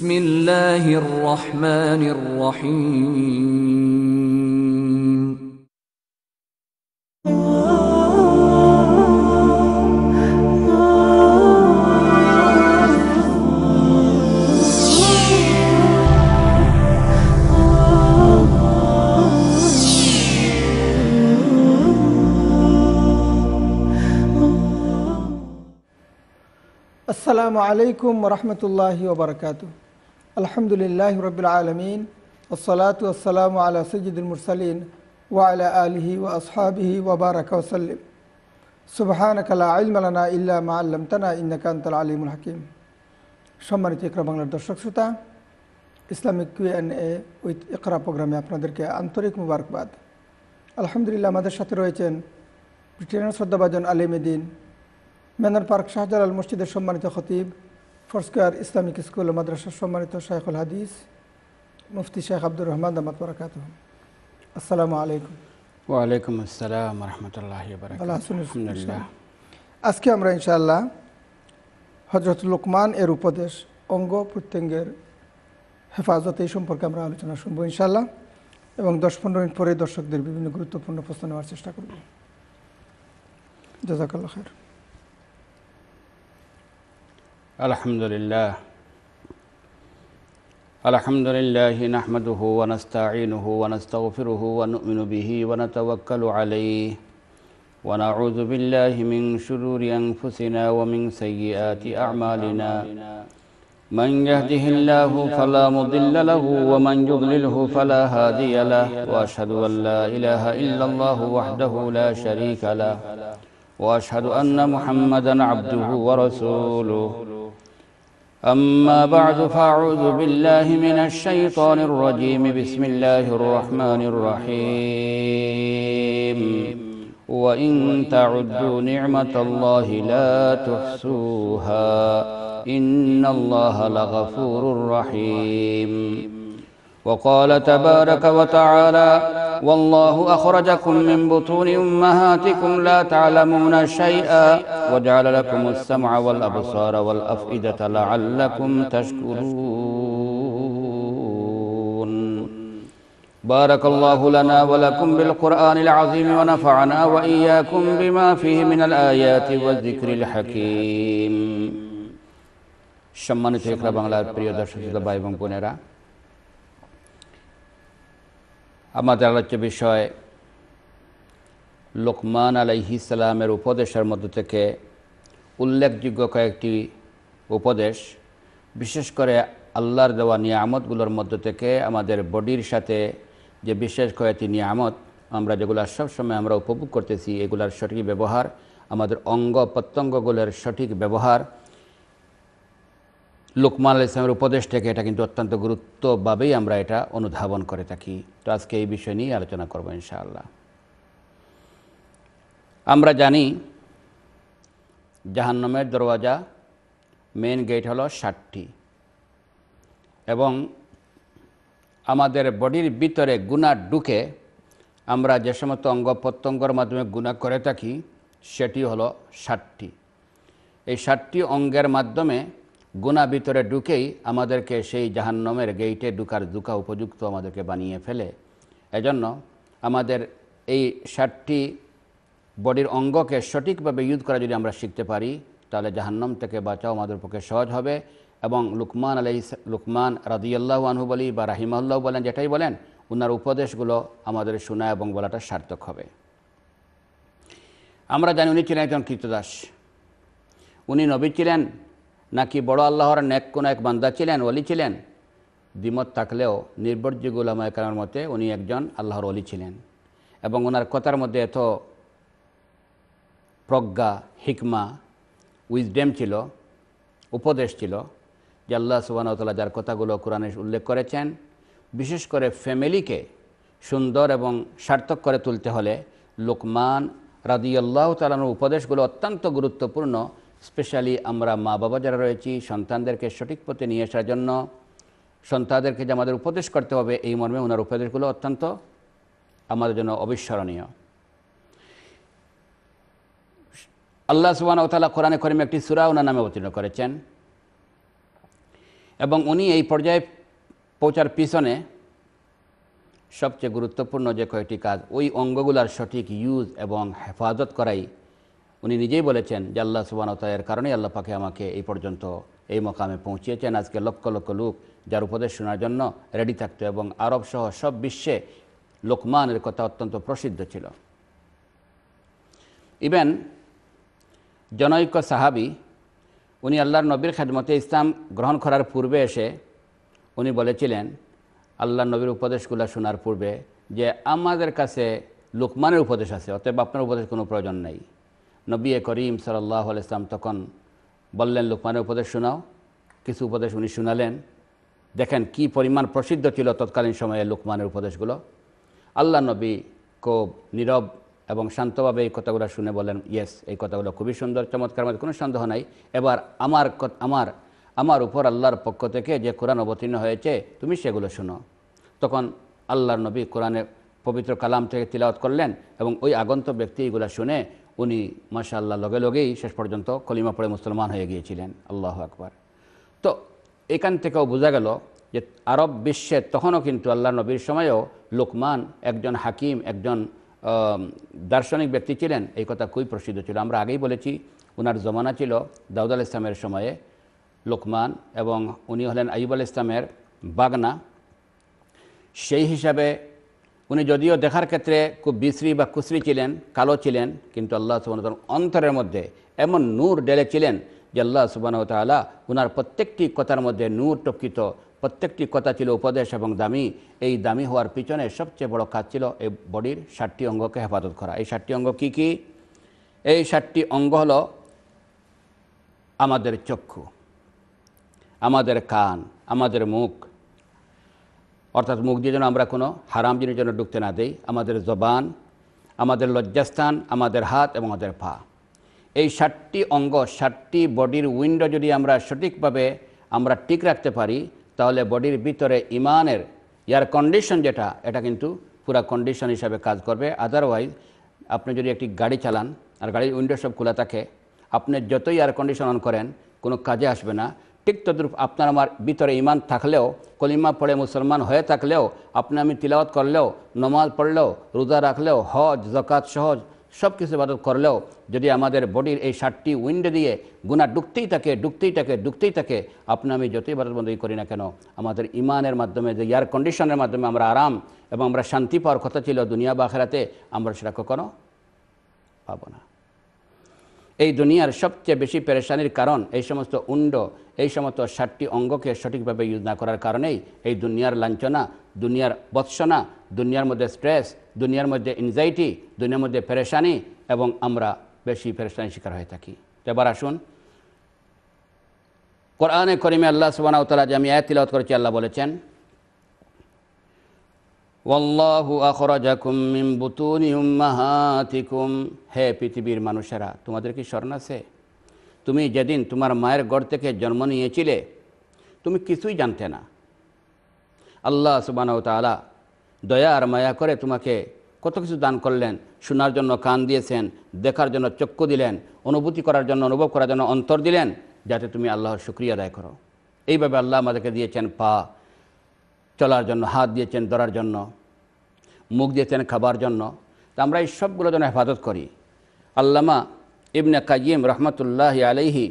বিসমিল্লাহির রহমানির রহিম। আসসালামু আলাইকুম ওরহমতুল্লাহি ওবরকাতুহ। আলহামদুলিল্লাহি রাব্বিল আলামিন ওয়াসসালাতু ওয়াসসালামু আলা সাইয়্যিদিল মুরসালিন ওয়া আলা আলিহি ওয়া আসহাবিহি ওয়া বারাকা ওয়া সাল্লাম। সুবহানাকা লা ইলমা লানা ইল্লা মা আল্লামতানা ইন্নাকা আনতাল আলিমুল হাকিম। সম্মানিত ইকরা বাংলার দর্শক শ্রোতা, ইসলামিক Q&A উইথ ইকরা প্রোগ্রামে আপনাদেরকে আন্তরিক মুবারকবাদ। আলহামদুলিল্লাহ, আমাদের সাথে রয়েছেন ব্রিটেনের শ্রদ্ধাভাজন আলেমে দ্বীন, ম্যানর পার্ক শাহজালাল মসজিদের সম্মানিত খতিব, ফোরস্কয়ার ইসলামিক স্কুল ও মাদ্রাসার সম্মানিত শাইখুল হাদিস মুফতি শেখ আব্দুর রহমান দামাত বারাকাতুহু। আসসালামু আলাইকুম। ওয়ালাইকুম আসসালাম রহমতুল্লাহি ওয়া বারাকাতুহু। আলহামদুলিল্লাহ, আজকে আমরা ইনশাআল্লাহ হযরত লুকমান এর উপদেশ অঙ্গ প্রত্যঙ্গের হেফাজত এই সম্পর্কে আমরা আলোচনা শুনবো ইনশাআল্লাহ, এবং 10-15 মিনিট পরে দর্শকদের বিভিন্ন গুরুত্বপূর্ণ প্রশ্ন নেওয়ার চেষ্টা করব। জাযাকাল্লাহু খাইর। আলহামদুলিল্লাহ নাহমাদুহু ওয়া নাস্তাঈনুহু ওয়া নাস্তাগফিরুহু ওয়া নু'মিনু বিহি ওয়া নাতাওয়াক্কালু আলাইহি ওয়া নাউযু বিল্লাহি মিন শুরুরি আনফুসিনা ওয়া মিন সাইয়্যাতি আ'মালিনা মান ইয়াহদিহিল্লাহু ফালা মুদিল্লা লাহু ওয়া মান ইউদ্লিলহু ফালা হাদিয়া লাহু ওয়া আশহাদু আল লা ইলাহা ইল্লাল্লাহু ওয়াহদাহু লা শারীকা লাহু ওয়া আশহাদু আন্না মুহাম্মাদান আবদুহু ওয়া রাসূলুহু। أما بعد فأعوذ بالله من الشيطان الرجيم بسم الله الرحمن الرحيم وإن تعدوا نعمة الله لا تحصوها إن الله لغفور رحيم. وقال تبارك وتعالى والله أخرجكم من بطون أمهاتكم لا تعلمون شيئا وجعل لكم السمع والأبصار والأفئدة لعلكم تشكرون. بارك الله لنا ولكم بالقرآن العظيم ونفعنا وإياكم بما فيه من الآيات والذكر الحكيم. সম্মানিত ইকরা বাংলার প্রিয় দর্শক ভাই এবং বোনেরা, আমাদের আলোচ্য বিষয় লুকমান আলাইহিস সালামের উপদেশের মধ্য থেকে উল্লেখযোগ্য কয়েকটি উপদেশ, বিশেষ করে আল্লাহর দেওয়া নিয়ামতগুলোর মধ্য থেকে আমাদের বডির সাথে যে বিশেষ কয়েকটি নিয়ামত আমরা যেগুলো সবসময় আমরা উপভোগ করতেছি, এগুলোর সঠিক ব্যবহার, আমাদের অঙ্গ প্রত্যঙ্গগুলোর সঠিক ব্যবহার, লুকমান আলাইহিস সালামের উপদেশ থেকে এটা কিন্তু অত্যন্ত গুরুত্বভাবেই আমরা এটা অনুধাবন করে থাকি। তো আজকে এই বিষয় নিয়ে আলোচনা করব ইনশাআল্লাহ। আমরা জানি জাহান্নামের দরওয়াজা মেন গেট হলো 60টি, এবং আমাদের বডির ভিতরে গুনাহ ঢুকে আমরা যে সমস্ত অঙ্গ প্রত্যঙ্গের মাধ্যমে গুনাহ করে থাকি সেটি হলো 60টি। এই 60টি অঙ্গের মাধ্যমে গুনাহ ভিতরে ঢুকেই আমাদেরকে সেই জাহান্নামের গেইটে ঢুকা উপযুক্ত আমাদেরকে বানিয়ে ফেলে। এজন্য আমাদের এই 60টি বডির অঙ্গকে সঠিকভাবে ইউজ করা যদি আমরা শিখতে পারি, তাহলে জাহান্নাম থেকে বাঁচাও আমাদের পক্ষে সহজ হবে। এবং লুকমান রাদিয়াল্লাহু আনহু বলি বা রাহিমাহুল্লাহ বলেন, যেটাই বলেন, ওনার উপদেশগুলো আমাদের শোনা এবং বলাটা সার্থক হবে। আমরা জানি উনি ছিলেন একজন কৃতদাস। উনি নবী ছিলেন নাকি বড় আল্লাহর নেক কোন এক বান্দা ছিলেন, ওলি ছিলেন, দ্বিমত থাকলেও নির্ভরযোগ্য উলামায়ে কেরামের মতে উনি একজন আল্লাহর ওলি ছিলেন। এবং ওনার কথার মধ্যে এত প্রজ্ঞা, হিকমা, উইজডেম ছিল, উপদেশ ছিল, যে আল্লাহ সুবহানাহু ওয়া তাআলা যার কথাগুলো কোরআনে উল্লেখ করেছেন, বিশেষ করে ফ্যামিলিকে সুন্দর এবং সার্থক করে তুলতে হলে লুকমান রাদিয়াল্লাহু তাআলার উপদেশগুলো অত্যন্ত গুরুত্বপূর্ণ। স্পেশালি আমরা মা বাবা যারা রয়েছি, সন্তানদেরকে সঠিক পথে নিয়ে আসার জন্য সন্তানদেরকে যে আমাদের উপদেশ করতে হবে, এই মর্মে ওনার উপদেশগুলো অত্যন্ত আমাদের জন্য অবিস্মরণীয়। আল্লাহ সুবহানাহু ওয়া তাআলা কোরআনে কারীমে একটি সূরা ওনার নামে অবতীর্ণ করেছেন। এবং উনি এই পর্যায়ে পৌঁছার পিছনে সবচেয়ে গুরুত্বপূর্ণ যে কয়েকটি কাজ, ওই অঙ্গগুলার সঠিক ইউজ এবং হেফাজত করাই উনি নিজেই বলেছেন যে আল্লাহ সুবহানাহু ওয়া তাআলা এর কারণেই আল্লাহ পাকে আমাকে এই পর্যন্ত এই মকামে পৌঁছিয়েছেন। আজকে লক্ষ লক্ষ লোক যার উপদেশ শোনার জন্য রেডি থাকতো এবং আরব সহ সব বিশ্বে লুকমানের কথা অত্যন্ত প্রসিদ্ধ ছিল। ইভেন জনৈক সাহাবী, উনি আল্লাহর নবীর খেদমতে ইসলাম গ্রহণ করার পূর্বে এসে উনি বলেছিলেন আল্লাহর নবীর উপদেশগুলো শোনার পূর্বে যে আমাদের কাছে লুকমানের উপদেশ আছে, অতএব আপনার উপদেশ কোনো প্রয়োজন নেই। নবী করিম সাল্লাল্লাহু আলাইহি ওয়াসাল্লাম তখন বললেন লুকমানের উপদেশ শোনাও। কিছু উপদেশ উনি শোনালেন। দেখেন কি পরিমাণ প্রসিদ্ধ ছিল তৎকালীন সময়ে লুকমানের উপদেশগুলো। আল্লাহ নবী খুব নীরব এবং শান্তভাবে এই কথাগুলো শুনে বলেন, ইয়েস, এই কথাগুলো খুবই সুন্দর, চমৎকার, মধ্যে কোনো সন্দেহ নাই। এবার আমার উপর আল্লাহর পক্ষ থেকে যে কোরআন অবতীর্ণ হয়েছে তুমি সেগুলো শোনো। তখন আল্লাহর নবী কোরআনে পবিত্র কালাম থেকে তিলাওয়াত করলেন এবং ওই আগন্ত ব্যক্তি এগুলো শুনে উনি মাশাআল্লাহ লগে লগেই শেষ পর্যন্ত কলিমা পড়ে মুসলমান হয়ে গিয়েছিলেন। আল্লাহু আকবার। তো এখান থেকেও বোঝা গেল যে আরব বিশ্বে তখনও কিন্তু আল্লাহর নবীর সময়েও লুকমান একজন হাকিম, একজন দার্শনিক ব্যক্তি ছিলেন। এই কথা খুবই প্রসিদ্ধ ছিল। আমরা আগেই বলেছি ওনার জমানা ছিল দাউদ আলাইহিস সালামের সময়ে লুকমান, এবং উনি হলেন আইয়ুব আলাইহিস সালামের বাগনা। সেই হিসাবে উনি যদিও দেখার ক্ষেত্রে খুব বিশ্রী বা কুশ্রী ছিলেন, কালো ছিলেন, কিন্তু আল্লাহ সুবহানাহু ওয়া তাআলার অন্তরের মধ্যে এমন নূর ঢেলেছিলেন যে আল্লাহ সুবহানাহু ওয়া তাআলা ওনার প্রত্যেকটি কথার মধ্যে নূর টপকিত। প্রত্যেকটি কথা ছিল উপদেশ এবং দামি। এই দামি হওয়ার পিছনে সবচেয়ে বড় কাজ ছিল এই বডির 7টি অঙ্গকে হেফাজত করা। এই 7টি অঙ্গ কি কি? এই 7টি অঙ্গ হলো আমাদের চক্ষু, আমাদের কান, আমাদের মুখ, অর্থাৎ মুখ দিয়ে যেন আমরা কোনো হারাম জিনিস যেন ঢুকতে না দেই, আমাদের জবান, আমাদের লজ্জাস্থান, আমাদের হাত এবং আমাদের পা। এই 7টি অঙ্গ, 7টি বডির উইন্ডো যদি আমরা সঠিকভাবে আমরা ঠিক রাখতে পারি, তাহলে বডির ভিতরে ইমানের এয়ার কন্ডিশন যেটা, এটা কিন্তু পুরা কন্ডিশন হিসাবে কাজ করবে। আদারওয়াইজ আপনি যদি একটি গাড়ি চালান আর গাড়ির উইন্ডো সব খোলা থাকে, আপনি যতই এয়ার কন্ডিশন অন করেন কোনো কাজে আসবে না। ঠিক তদ্রূপ আপনার আমার ভিতরে ইমান থাকলেও, কলিমা পড়ে মুসলমান হয়ে থাকলেও, আপনি আমি তিলাওয়াত করলেও, নমাজ পড়লেও, রোজা রাখলেও, হজ যাকাত সহজ সব কিছু ইবাদত করলেও যদি আমাদের বডির এই 7টি উইন্ডো দিয়ে গুনাহ ঢুকতেই থাকে, আপনি আমি যতই ইবাদতবন্দেগী করি না কেন, আমাদের ইমানের মাধ্যমে যে এয়ার কন্ডিশনের মাধ্যমে আমরা আরাম এবং আমরা শান্তি পাওয়ার কথা ছিল দুনিয়া বা আখিরাতে, আমরা সেটা কখনো পাবো না। এই দুনিয়ার সবচেয়ে বেশি পেরেশানির কারণ এই সমস্ত উইন্ডো, এই সমস্ত 7টি অঙ্গকে সঠিকভাবে ইউজ না করার কারণেই এই দুনিয়ার লাঞ্ছনা, দুনিয়ার বৎসনা, দুনিয়ার মধ্যে স্ট্রেস, দুনিয়ার মধ্যে এনজাইটি, দুনিয়ার মধ্যে পেরেশানি, এবং আমরা বেশি পেরেশানির শিকার হয়ে থাকি। এবার আসুন কোরআনে কারিমে আল্লাহ সুবহানাহু ওয়া তাআলা যে আমি আয়াত তিলাওয়াত করেছি, আল্লাহ বলেছেন ওয়াল্লাহু আখরাজাকুম মিন বুতুনি উম্মাহাতিকুম, হে পৃথিবীর মানুষেরা, তোমাদের কি স্মরণ আছে তুমি যেদিন তোমার মায়ের গড় থেকে জন্ম নিয়েছিলে তুমি কিছুই জানতে না। আল্লাহ সুবহানাহু ওয়া তাআলা দয়া আর মায়া করে তোমাকে কত কিছু দান করলেন। শোনার জন্য কান দিয়েছেন, দেখার জন্য চক্ষু দিলেন, অনুভূতি করার জন্য, অনুভব করার জন্য অন্তর দিলেন, যাতে তুমি আল্লাহর শুকরিয়া আদায় করো। এইভাবে আল্লাহ আমাদেরকে দিয়েছেন পা চলার জন্য, হাত দিয়েছেন ধরার জন্য, মুখ দিয়েছেন খাবার জন্য। তা আমরা এই সবগুলো যেন হেফাজত করি। আল্লামা ইবনে কাইয়িম রহমতুল্লাহি আলাইহি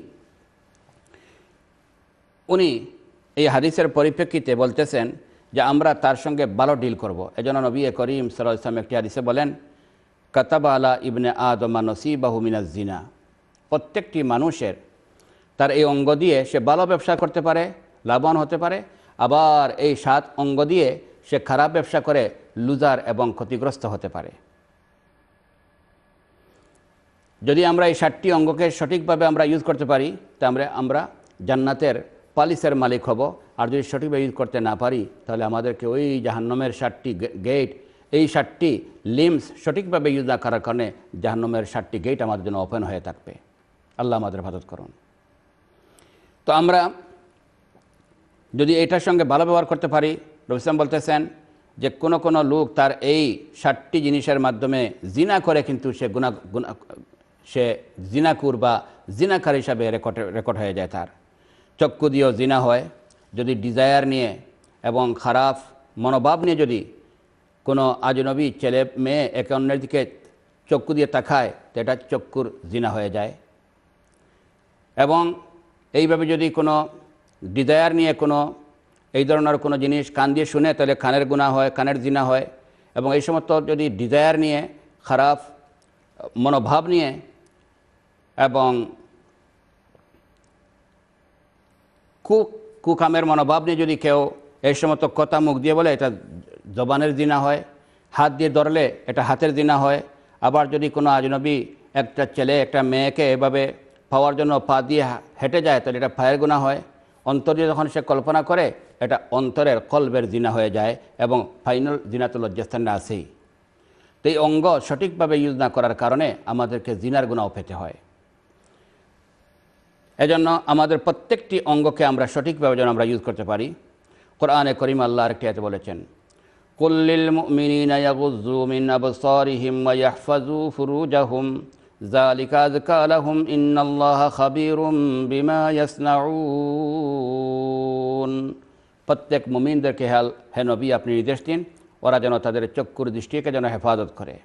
উনি এই হাদিসের পরিপ্রেক্ষিতে বলতেছেন যে আমরা তার সঙ্গে ভালো ডিল করব। এজন্য নবী করিম সাল্লাল্লাহু আলাইহি ওয়াসাল্লাম একটি হাদিসে বলেন, কাতাবা আলা ইবনে আদম নসিবাহু মিনাজ জিনা, প্রত্যেকটি মানুষের তার এই অঙ্গ দিয়ে সে ভালো ব্যবসা করতে পারে, লাভবান হতে পারে, আবার এই 7 অঙ্গ দিয়ে সে খারাপ ব্যবসা করে লুজার এবং ক্ষতিগ্রস্ত হতে পারে। যদি আমরা এই 7টি অঙ্গকে সঠিকভাবে আমরা ইউজ করতে পারি, তা আমরা জান্নাতের পালিশের মালিক হব। আর যদি সঠিকভাবে ইউজ করতে না পারি, তাহলে আমাদেরকে ওই জাহান্নামের 7টি গেট, এই 7টি লিম্স সঠিকভাবে ইউজ না করার কারণে জাহান্নামের 7টি গেট আমাদের জন্য ওপেন হয়ে থাকবে। আল্লাহ আমাদের হেফাজত করুন। তো আমরা যদি এটার সঙ্গে ভালো ব্যবহার করতে পারি, রসুল বলতেছেন যে কোনো লোক তার এই 7টি জিনিসের মাধ্যমে জিনা করে, কিন্তু সে জিনাকুর বা জিনাকার হিসাবে রেকর্ড হয়ে যায়। তার চক্ষু দিয়েও জিনা হয়, যদি ডিজায়ার নিয়ে এবং খারাপ মনোভাব নিয়ে যদি কোনো আজনবী ছেলে মেয়ে একে অন্যের দিকে চক্ষু দিয়ে তাকায় তো এটা চক্ষুর জিনা হয়ে যায়। এবং এইভাবে যদি কোনো ডিজায়ার নিয়ে কোনো এই ধরনের কোনো জিনিস কান দিয়ে শুনে তাহলে কানের গুনাহ হয়, কানের জিনা হয়। এবং এই সমস্ত যদি ডিজায়ার নিয়ে খারাপ মনোভাব নিয়ে এবং কুকামের মনোভাব নিয়ে যদি কেউ এই সমস্ত কথা মুখ দিয়ে বলে এটা জবানের জিনা হয়। হাত দিয়ে ধরলে এটা হাতের জিনা হয়। আবার যদি কোনো আজনবী একটা ছেলে একটা মেয়েকে এভাবে পাওয়ার জন্য পা দিয়ে হেঁটে যায় তাহলে এটা পায়ের গুনাহ হয়। অন্তর দিয়ে যখন সে কল্পনা করে এটা অন্তরের কলবের জিনা হয়ে যায় এবং ফাইনাল জিনা তো লজ্জাস্থানে আসেই। তো এই অঙ্গ সঠিকভাবে ইউজ না করার কারণে আমাদেরকে জিনার গুনাহ পেতে হয়। এজন্য আমাদের প্রত্যেকটি অঙ্গকে আমরা সঠিকভাবে যেন আমরা ইউজ করতে পারি। কোরআনে করিম আল্লাহ আরেকটি আয়াতে বলেছেন, কুল্লিল মুমিনিনা ইয়াগুয্যু মিন আবসারিহিম ওয়া ইয়াহফাযু ফুরুজাহুম যালিকা আযকা লাহুম ইন্নাল্লাহা খাবীরুম বিমা ইয়াসনাউন। প্রত্যেক মুমিনদেরকে হে নবী আপনি নির্দেশ দিন ওরা যেন তাদের চক্ষুর দৃষ্টিকে যেন হেফাজত করে।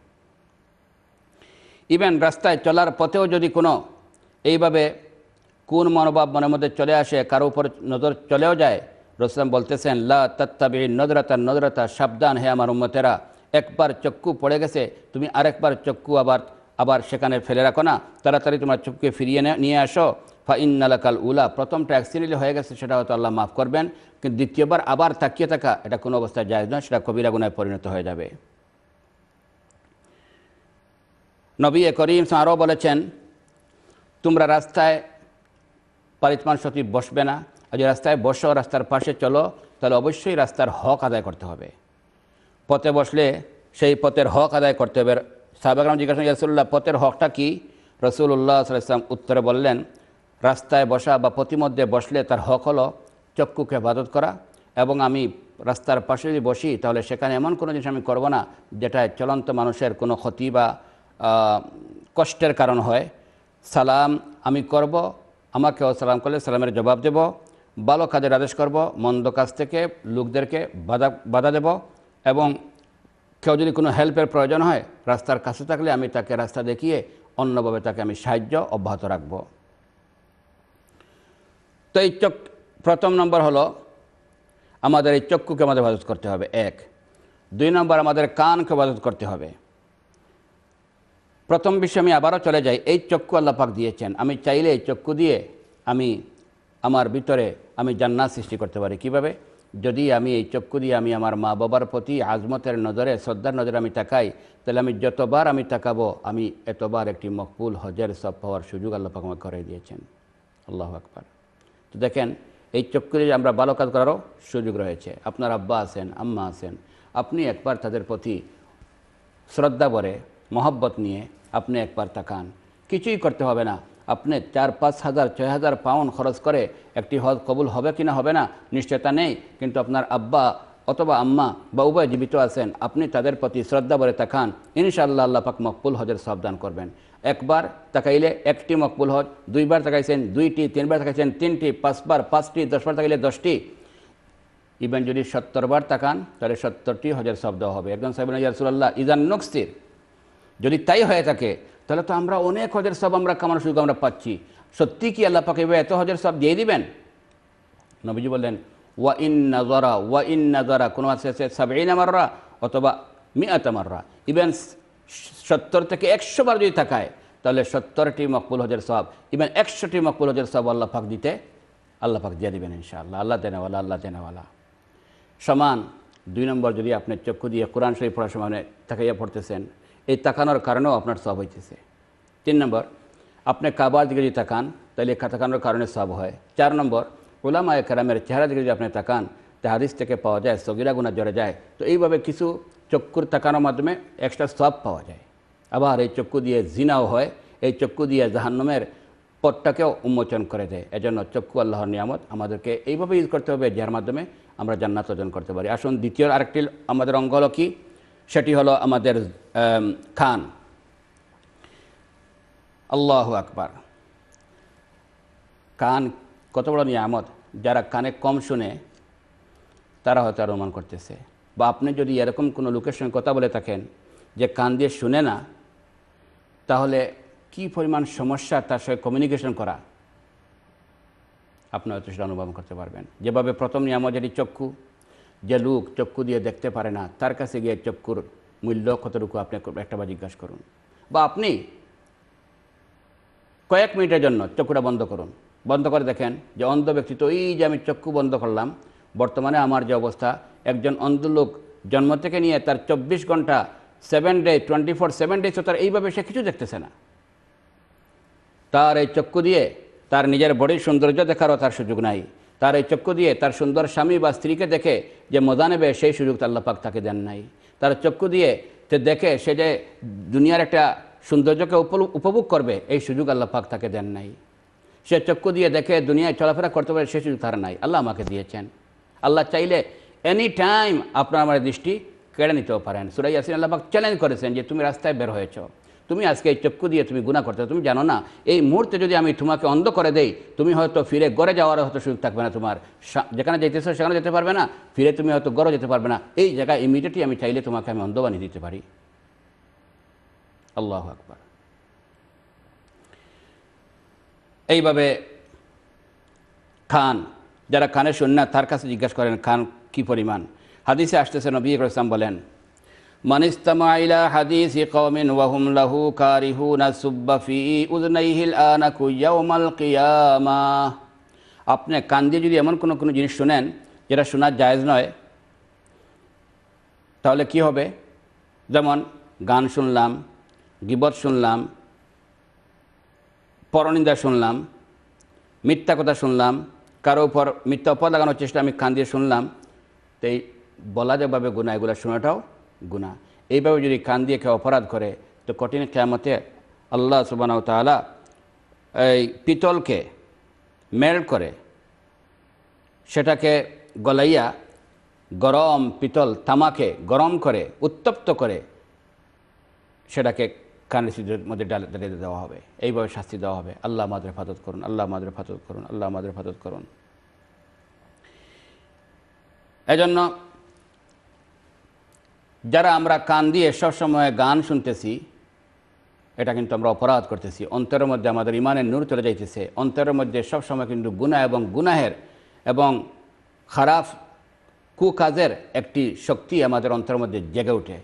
ইভেন রাস্তায় চলার পথেও যদি কোনো এইভাবে কোন মনোভাব মনের মধ্যে চলে আসে, কারো উপর নজর চলেও যায়, রাসূল বলতেছেন লা তাত্তাবি নজরাতা, সাবধান হে আমার উম্মতেরা, একবার চক্ষু পড়ে গেছে তুমি আরেকবার চক্ষু আবার সেখানে ফেলে রাখো না, তাড়াতাড়ি তোমার চক্ষুকে ফিরিয়ে নিয়ে আসো। ফা ইন্নালাকাল উলা, প্রথমটা অ্যাক্সিডেন্টালি হয়ে গেছে সেটা হয়তো আল্লাহ মাফ করবেন, কিন্তু দ্বিতীয়বার আবার তাকিয়ে থাকা এটা কোনো অবস্থায় জায়েজ নয়, সেটা কবিরা গুনাহে পরিণত হয়ে যাবে। নবী করিম আরও বলেছেন তোমরা রাস্তায় পারিতমান সত্যি বসবে না, আর যদি রাস্তায় বসো রাস্তার পাশে চলো তাহলে অবশ্যই রাস্তার হক আদায় করতে হবে। পথে বসলে সেই পথের হক আদায় করতে হবে। সাহাবাগণ জিজ্ঞাসা করেন, ইয়া রাসূলুল্লাহ পথের হকটা কি? রাসূলুল্লাহ সাল্লাল্লাহু আলাইহি ওয়াসাল্লাম উত্তরে বললেন, রাস্তায় বসা বা পথিমধ্যে বসলে তার হক হলো চক্ষুকে হেফাজত করা, এবং আমি রাস্তার পাশে যদি বসি তাহলে সেখানে এমন কোনো জিনিস আমি করব না যেটায় চলন্ত মানুষের কোনো ক্ষতি বা কষ্টের কারণ হয়। সালাম আমি করব, আমাকেও সালাম করলে সালামের জবাব দেব, ভালো কাজের আদেশ করব, মন্দ কাজ থেকে লোকদেরকে বাধা দেব, এবং কেউ যদি কোনো হেল্পের প্রয়োজন হয় রাস্তার কাছে থাকলে আমি তাকে রাস্তা দেখিয়ে অন্যভাবে তাকে আমি সাহায্য অব্যাহত রাখব। তো এই প্রথম নম্বর হলো আমাদের এই চক্ষুকে আমাদের হেফাজত করতে হবে, 1। 2 নম্বর আমাদের কানকে হেফাজত করতে হবে। প্রথম বিষয় আমি আবারও চলে যাই, এই চক্ষু আল্লাহ পাক দিয়েছেন, আমি চাইলে এই চক্ষু দিয়ে আমি আমার ভিতরে আমি জান্নাত সৃষ্টি করতে পারি। কিভাবে? যদি আমি এই চক্ষু দিয়ে আমি আমার মা বাবার প্রতি আজমতের নজরে শ্রদ্ধার নজরে আমি তাকাই, তাহলে আমি যতবার আমি তাকাবো আমি এতবার একটি মকবুল হজের সব পাওয়ার সুযোগ আল্লাহ পাক আমাকে করে দিয়েছেন। আল্লাহু আকবার। তো দেখেন এই চক্ষু দিয়ে আমরা ভালো কাজ করারও সুযোগ রয়েছে। আপনার আব্বা আছেন, আম্মা আছেন, আপনি একবার তাদের প্রতি শ্রদ্ধা ভরে মহব্বত নিয়ে আপনি একবার তাকান, কিছুই করতে হবে না। আপনি 4-5 হাজার 6 হাজার পাউন্ড খরচ করে একটি হজ কবুল হবে কি না হবে না নিশ্চয়তা নেই, কিন্তু আপনার আব্বা অথবা আম্মা বা উভয় জীবিত আছেন, আপনি তাদের প্রতি শ্রদ্ধা ভরে তাকান, ইনশাআল্লাহ আল্লাহ পাক মকবুল হজের সওয়াব দান করবেন। একবার তাকাইলে একটি মকবুল হজ, 2বার তাকাইছেন 2টি, 3বার তাকাইছেন 3টি, 5বার 5টি, 10বার তাকাইলে 10টি, ইভেন যদি 70বার তাকান তাহলে 70টি হজের সওয়াব দেওয়া হবে। একজন সাহেব ইয়া রাসূলুল্লাহ ইজান নুকসির, যদি তাই হয়ে থাকে তাহলে তো আমরা অনেক হজের সওয়াব আমরা কামানোর সুযোগ আমরা পাচ্ছি। সত্যি কি আল্লাহ পাক এত হজের সওয়াব দিয়ে দিবেন? নবীজি বললেন ওয়া ইন নাযারা, কোনো আছে 70 মাররা অথবা 100 মাররা, ইভেন 70 থেকে 100 বার যদি তাকায় তাহলে 70টি মকবুল হজের সওয়াব, ইভেন 100টি মকবুল হজের সওয়াব আল্লাহ পাক দিয়ে দিবেন ইনশাআল্লাহ। আল্লাহ দেনেওয়ালা সমান। 2 নম্বর, যদি আপনি চক্ষু দিয়ে কোরআন শরীফ পড়ার সময় তাকাইয়া পড়তেছেন, এই তাকানোর কারণেও আপনার সওয়াব হইতেছে। 3 নম্বর, আপনি কাবার দিকে যদি তাকান তাহলে তাকানোর কারণে সওয়াব হয়। 4 নম্বর, উলামায়ে কেরামের চেহারা দিকে যদি আপনি তাকান তা হাদিস থেকে পাওয়া যায় সগীরা গুনাহ জড়ে যায়। তো এইভাবে কিছু চক্ষুর তাকানোর মাধ্যমে এক্সট্রা সওয়াব পাওয়া যায়। আবার এই চক্ষু দিয়ে জিনাও হয়, এই চক্ষু দিয়ে জাহান্নামের পথটাকেও উন্মোচন করে দেয়। এজন্য চক্ষু আল্লাহর নিয়ামত, আমাদেরকে এইভাবে ইউজ করতে হবে যার মাধ্যমে আমরা জান্নাত অর্জন করতে পারি। আসুন দ্বিতীয় আরেকটি আমাদের অঙ্গ হলো কি, সেটি হলো আমাদের কান। আল্লাহু আকবার। কান কত বড় নিয়ামত! যারা কানে কম শুনে তারা হয়তো আর অনুমান করতেছে, বা আপনি যদি এরকম কোনো লোকের সঙ্গে কথা বলে থাকেন যে কান দিয়ে শুনে না, তাহলে কি পরিমাণ সমস্যা তার সঙ্গে কমিউনিকেশন করা আপনি হয়তো সেটা অনুভব করতে পারবেন। যেভাবে প্রথম নিয়ামত যেটি চক্ষু, যে লোক চক্ষু দিয়ে দেখতে পারে না তার কাছে গিয়ে চক্ষুর মূল্য কতটুকু আপনি একটাবার জিজ্ঞাসা করুন, বা আপনি কয়েক মিনিটের জন্য চক্ষুটা বন্ধ করুন, বন্ধ করে দেখেন যে অন্ধ ব্যক্তি তো এই যে আমি চক্ষু বন্ধ করলাম, বর্তমানে আমার যে অবস্থা, একজন অন্ধ লোক জন্ম থেকে নিয়ে তার 24 ঘন্টা 7 ডে 24/7 ডেজ তার এইভাবে সে কিছু দেখতেছে না। তার এই চক্ষু দিয়ে তার নিজের বডির সৌন্দর্য দেখারও তার সুযোগ নাই। তার এই চক্ষু দিয়ে তার সুন্দর স্বামী বা স্ত্রীকে দেখে যে মজা নেবে সেই সুযোগ আল্লাহ পাক তাকে দেন নাই। তার চক্ষু দিয়ে সে দেখে সে যে দুনিয়ার একটা সৌন্দর্যকে উপভোগ করবে এই সুযোগ আল্লাহ পাক তাকে দেন নাই। সে চক্ষু দিয়ে দেখে দুনিয়ায় চলাফেরা করতে পারে সেই সুযোগ তার নাই, আল্লাহ আমাকে দিয়েছেন। আল্লাহ চাইলে এনি টাইম আপনার আমার দৃষ্টি কেড়ে নিতেও পারেন। সূরা ইয়াসিন আল্লাহ পাক চ্যালেঞ্জ করেছেন যে তুমি রাস্তায় বের হয়েছ, তুমি আজকে এই চক্ষু দিয়ে তুমি গুনাহ করতে, তুমি জানো না এই মুহূর্তে যদি আমি তোমাকে অন্ধ করে দেই, তুমি হয়তো ফিরে গড়ে যাওয়ার হয়তো সুযোগ থাকবে না, তোমার যেখানে যেতেছো সেখানে যেতে পারবে না, ফিরে তুমি হয়তো গড়ে যেতে পারবে না। এই জায়গায় ইমিডিয়েটলি আমি চাইলে তোমাকে আমি অন্ধ বানিয়ে দিতে পারি। আল্লাহু আকবার। এইভাবে কান, যারা কানে শুন না তার কাছে জিজ্ঞাসা করেন কান কি পরিমাণ। হাদিসে আসতেছে নবী ইসলাম বলেন, মান ইসতামা ইলা হাদিসি কওমিন ওয়া হুম লাহু কারিহুনা সুব্বা ফি উযনাইহিল আনাকু ইয়াউমাল কিয়ামাহ। আপনি কান দিয়ে যদি এমন কোনো জিনিস শুনেন যেটা শোনা জায়েজ নয়, তাহলে কি হবে? যেমন গান শুনলাম, গীবত শুনলাম, পরনিন্দা শুনলাম, মিথ্যা কথা শুনলাম, কারো উপর মিথ্যা অপবাদ লাগানোর চেষ্টা আমি কান দিয়ে শুনলাম, তো এই বলা যেভাবে গুনাহ, এগুলো শোনাটাও গুনাহ। এইভাবে যদি কান দিয়ে কেউ অপরাধ করে তো কঠিন কিয়ামতে আল্লাহ সুবহানাহু ওয়া তাআলা এই পিতলকে মেল্ট করে সেটাকে গলাইয়া গরম পিতল তামাকে গরম করে উত্তপ্ত করে সেটাকে কানের ছিদ্রের মধ্যে ডালে দেওয়া হবে, এইভাবে শাস্তি দেওয়া হবে। আল্লাহ আমাদের হেফাজত করুন, আল্লাহ আমাদের হেফাজত করুন, আল্লাহ আমাদের হেফাজত করুন। এজন্য যারা আমরা কান দিয়ে সবসময় গান শুনতেছি, এটা কিন্তু আমরা অপরাধ করতেছি। অন্তরের মধ্যে আমাদের ইমানের নূর চলে যাইতেছে। অন্তরের মধ্যে সবসময় কিন্তু গুনাহ এবং গুনাহের এবং খারাপ কুকাজের একটি শক্তি আমাদের অন্তরের মধ্যে জেগে ওঠে।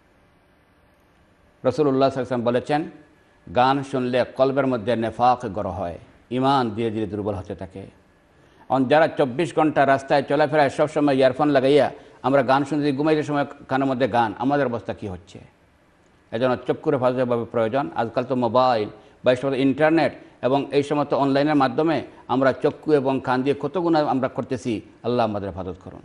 রাসূলুল্লাহ সাল্লাল্লাহু আলাইহি ওয়াসাল্লাম বলেছেন, গান শুনলে কলবের মধ্যে নেফাক গড় হয়, ইমান ধীরে ধীরে দুর্বল হতে থাকে। যারা 24 ঘন্টা রাস্তায় চলাফেরায় সবসময় ইয়ারফোন লাগাইয়া আমরা গান শুনতে ঘুমাইতে সময় কানের মধ্যে গান, আমাদের অবস্থা কী হচ্ছে? এজন্য চক্ষুর হেফাজতভাবে প্রয়োজন। আজকাল তো মোবাইল বা এই সমস্ত ইন্টারনেট এবং এই সমস্ত অনলাইনের মাধ্যমে আমরা চক্ষু এবং কান দিয়ে কত গুনাহ আমরা করতেছি। আল্লাহ আমাদের হেফাজত করুন।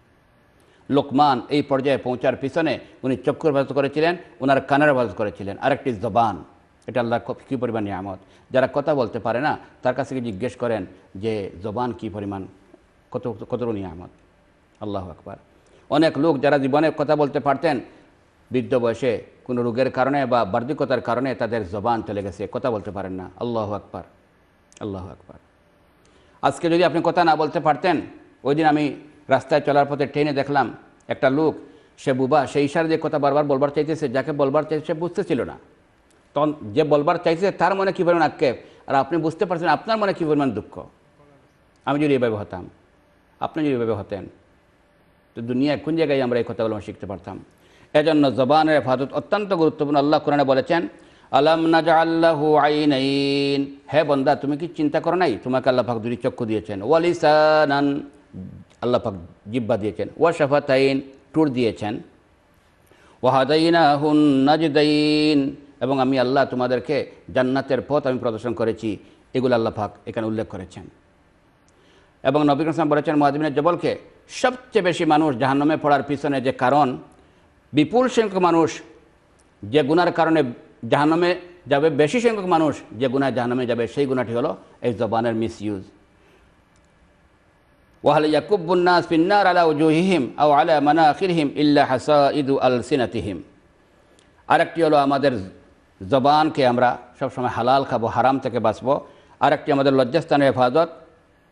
লুকমান এই পর্যায়ে পৌঁছার পিছনে উনি চক্ষুর হেফাজত করেছিলেন, ওনার কানের হেফাজত করেছিলেন। আরেকটি জবান, এটা আল্লাহ কী পরিমাণ নিয়ামত। যারা কথা বলতে পারে না তার কাছে জিজ্ঞেস করেন যে জবান কী পরিমাণ, কতটুকু নিয়ামত। আল্লাহু আকবার। অনেক লোক যারা জীবনে কথা বলতে পারতেন, বৃদ্ধ বয়সে কোনো রোগের কারণে বা বার্ধক্যতার কারণে তাদের জবান চলে গেছে, কথা বলতে পারেন না। আল্লাহু আকবার, আল্লাহু আকবার। আজকে যদি আপনি কথা না বলতে পারতেন, ওই দিন আমি রাস্তায় চলার পথে ট্রেনে দেখলাম একটা লোক, সে বুবা, সে ইশারা দিয়ে কথা বারবার বলবার চাইতেছে, যাকে বলবার চাইছে সে বুঝতেছিল না। তখন যে বলবার চাইছে তার মনে কী পরিমাণ আক্ষেপ, আর আপনি বুঝতে পারছেন আপনার মনে কী পরিমাণ দুঃখ। আমি যদি এভাবে হতাম, আপনি যদি এভাবে হতেন, তো দুনিয়ায় কোন জায়গায় আমরা এই কথাগুলো শিখতে পারতাম। এজন্য জবানের হেফাজত অত্যন্ত গুরুত্বপূর্ণ। আল্লাহ কোরআনে বলেছেন, আলাম নাজআল লাহু আইনাইন, হে বান্দা তুমি কি চিন্তা করো নাই তোমাকে আল্লাহ পাক দুটি চক্ষু দিয়েছেন, ওয়া লিসানান আল্লাহ পাক জিহ্বা দিয়েছেন, ওয়া শাফাতাইন ঠোঁট দিয়েছেন, ওয়া হাদাইনাহুন নাজদাইন এবং আমি আল্লাহ তোমাদেরকে জান্নাতের পথ আমি প্রদর্শন করেছি। এগুলো আল্লাহ পাক এখানে উল্লেখ করেছেন। এবং নবী করিম সাল্লাল্লাহু আলাইহি ওয়াসাল্লাম বলেছেন মুআয বিন জবলকে, সবচেয়ে বেশি মানুষ জাহান্নামে পড়ার পিছনে যে কারণ, বিপুল সংখ্যক মানুষ যে গুনার কারণে জাহান্নামে যাবে, বেশি সংখ্যক মানুষ যে গুনায় জাহান্নামে যাবে, সেই গুনাহটি হলো এই জবানের মিসইউজ। ওয়াহাল ইয়াকুব্বুন নাস ফিন্নার আলা উজুহিহিম আও আলা মানাখিরহিম ইল্লা হাসাইদু আলসিনাতিহিম। আরেকটি হলো আমাদের জবানকে আমরা সবসময় হালাল খাবো, হারাম থেকে বাঁচবো। আরেকটি আমাদের লজ্জাস্থানের হেফাজত,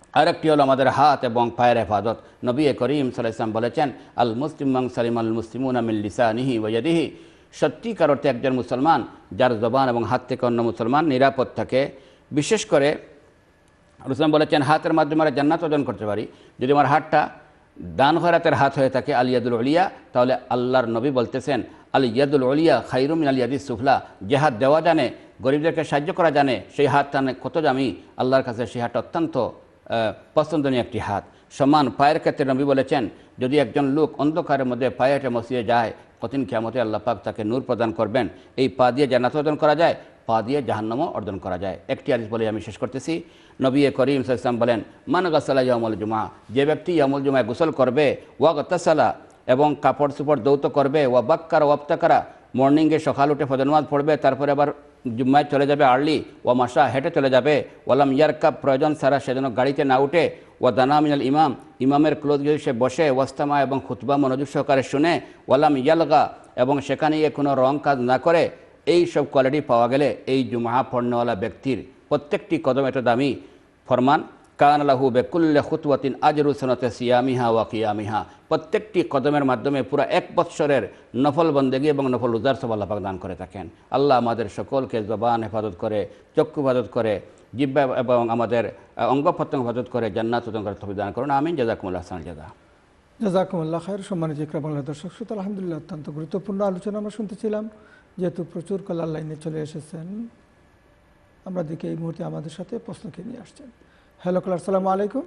আরেকটি হলো আমাদের হাত এবং পায়ের হেফাজত। নবী করিম সাল্লাল্লাহু আলাইহি ওয়াসাল্লাম বলেছেন, আল মুসলিম মান সালিমাল মুসলিমুনা মিন লিসানিহি ওয়া ইয়াদিহি, সত্যিকার অর্থে একজন মুসলমান যার জবান এবং হাত থেকে অন্য মুসলমান নিরাপদ থাকে। বিশেষ করে রাসূল বলেছেন, হাতের মাধ্যমে আমরা জান্নাত অর্জন করতে পারি। যদি আমার হাতটা দান খয়রাতের হাত হয়ে থাকে, আল ইয়াদুল উলিয়া, তাহলে আল্লাহর নবী বলতেছেন, আল ইয়াদুল উলিয়া খায়রুম মিনাল ইয়াদিস সুফলা, যে হাত দেওয়া জানে, গরিবদেরকে সাহায্য করা জানে, সেই হাতটা কত দামি আল্লাহর কাছে, সেই হাতটা অত্যন্ত পছন্দনীয় একটি হাত। সমান পায়ের ক্ষেত্রে নবী বলেছেন, যদি একজন লোক অন্ধকারের মধ্যে পায়ে হেঁটে মসজিদে যায়, কঠিন কিয়ামতে আল্লাহ পাক তাকে নূর প্রদান করবেন। এই পা দিয়ে জান্নাত অর্জন করা যায়, পা দিয়ে জাহান্নামও অর্জন করা যায়। একটি হাদিস বলে আমি শেষ করতেছি। নবী করিম সাল্লাল্লাহু আলাইহি ওয়াসাল্লাম বলেন, মান গাসালা ইয়াউমুল জুমআ, যে ব্যক্তি ইয়াউমুল জুমআয় গোসল করবে, ওয়া গাতাসালা, এবং কাপড় চোপড় দৌত করবে, ওয়া বাক্কারা ওয়াবতাকারা, মর্নিংয়ে সকাল উঠে ফজর নামাজ পড়বে, তারপরে আবার জুম্মায় চলে যাবে আর্লি, ওয়া মাসা, হেঁটে চলে যাবে, ওয়ালাম ইয়ারকাব, প্রয়োজন ছাড়া সেজন্য গাড়িতে না উঠে, ওয়া দানা মিনাল ইমাম, ইমামের ক্লোজ যদি সে বসে, ওয়াস্তামা, এবং খুতবা মনোযোগ সহকারে শুনে, ওয়ালাম ইয়ালগা, এবং সেখানে গিয়ে কোনো রং কাজ না করে, এই সব কোয়ালিটি পাওয়া গেলে এই জুমআ পড়নেওয়ালা ব্যক্তির প্রত্যেকটি কদম এত দামি। ফরমান, কান লাহু বেকুল্লে খুতওয়াতিন আজরু সনাতে সিয়ামিহা ওয়া কিয়ামিহা, প্রত্যেকটি কদমের মাধ্যমে পুরো 1 বৎসরের নফল বন্দেগী এবং নফল রোজার সব আল্লাহ পাক দান করে থাকেন। আল্লাহ আমাদের সকলকে জবান হেফাজত করে, চক্ষু হেফাজত করে, জিহ্বা এবং আমাদের অঙ্গ প্রত্যঙ্গ হেফাজত করে জান্নাত অর্জন করার তৌফিক দান করুন। আমিন। জাযাকুমুল্লাহ আহসানাল জাযা। জাযাকুমুল্লাহ খায়র। সম্মানিত ইকরা বাংলা দর্শক শ্রোতা, আলহামদুলিল্লাহ অত্যন্ত গুরুত্বপূর্ণ আলোচনা আমরা শুনতেছিলাম। যেহেতু প্রচুর কলার লাইনে চলে এসেছেন, আমরা দেখি এই মুহূর্তে আমাদের সাথে প্রশ্নকে নিয়ে আসছেন। হ্যালো কলার, আসসালামু আলাইকুম।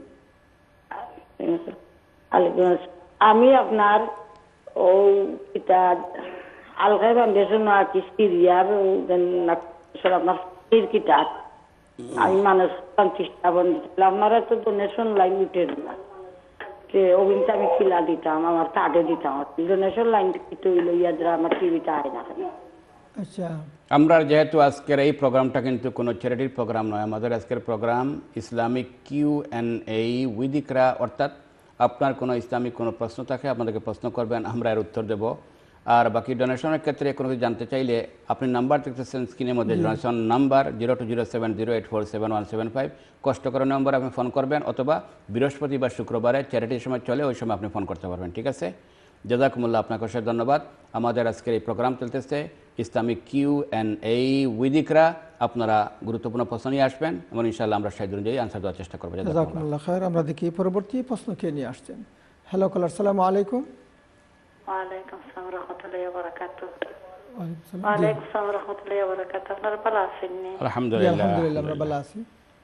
আমি আপনার ওই আল খায়ের ফাউন্ডেশন আর কি সিরিয়ার আপনার কিতাব আমি মানুষ 50টা বন্ধু, আপনারা তো ডোনেশন লাইন উঠে না, যে অভিনটা আমি খিলা দিতাম, আমার কার্ডে দিতাম, ডোনেশন লাইন কিন্তু ইয়াদরা আমার টিভিতে আয় না। আচ্ছা, আমরা যেহেতু আজকের এই প্রোগ্রামটা কিন্তু কোনো চ্যারিটির প্রোগ্রাম নয়, আমাদের আজকের প্রোগ্রাম ইসলামিক Q&A উইথ ইকরা, অর্থাৎ আপনার কোনো ইসলামিক কোনো প্রশ্ন থাকে আপনাদেরকে প্রশ্ন করবেন, আমরা এর উত্তর দেব। আর বাকি ডোনেশনের ক্ষেত্রে কোনো কিছু জানতে চাইলে আপনি নাম্বার দেখতেছেন স্ক্রিনের মধ্যে, ডোনেশন নাম্বার 020708477175, কষ্ট করে নম্বর আপনি ফোন করবেন, অথবা বৃহস্পতি বা শুক্রবারে চ্যারিটির সময় চলে, ওই সময় আপনি ফোন করতে পারবেন। ঠিক আছে, জাযাকুমুল্লাহ, আপনাকে অশেষ ধন্যবাদ। আমাদের আজকের এই প্রোগ্রাম চলতেছে ইসলামিক Q&A উইথ ইকরা। আপনারা গুরুত্বপূর্ণ প্রশ্ন নিয়ে আসবেন এবং ইনশাআল্লাহ আমরা সেই অনুযায়ী আনসার দেওয়ার চেষ্টা করবো। জাযাকুমুল্লাহ খায়র। আমরা দেখি পরবর্তী প্রশ্ন কে নিয়ে আসছেন। হ্যালো কলার, আসসালামু আলাইকুম। ওয়ালাইকুম আসসালাম ওয়া রাহমাতুল্লাহি ওয়া বারাকাতুহু। ওয়ালাইকুম ওয়ালাইকুম আসসালাম ওয়া রাহমাতুল্লাহি ওয়া বারাকাতুহু। আপনারা ভালো আছেন? আলহামদুলিল্লাহ, আলহামদুলিল্লাহ, আমরা ভালো আছি।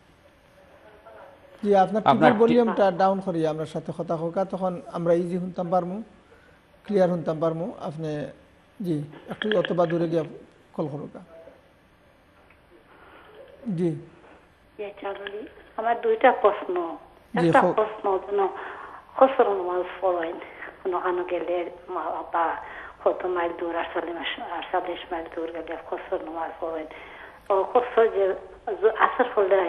জি, আপনার টিভির ভলিউমটা ডাউন করিয়ে আমরা সাথে কথা হোক, তখন আমরা ইজি শুনতাম পারমু, ক্লিয়ার শুনতাম পারমু। আপনি জি একটু অথবা দূরে গিয়ে কল করুক। জি, আমার দুইটা প্রশ্ন। একটা প্রশ্ন যেন খসর নামাজ পড়েন কোনো গেলে, বা কত মাইল দূর, 48 মাইল দূর গেলে খসর নামাজ পড়েন। ও খসর যে আসর পড়লে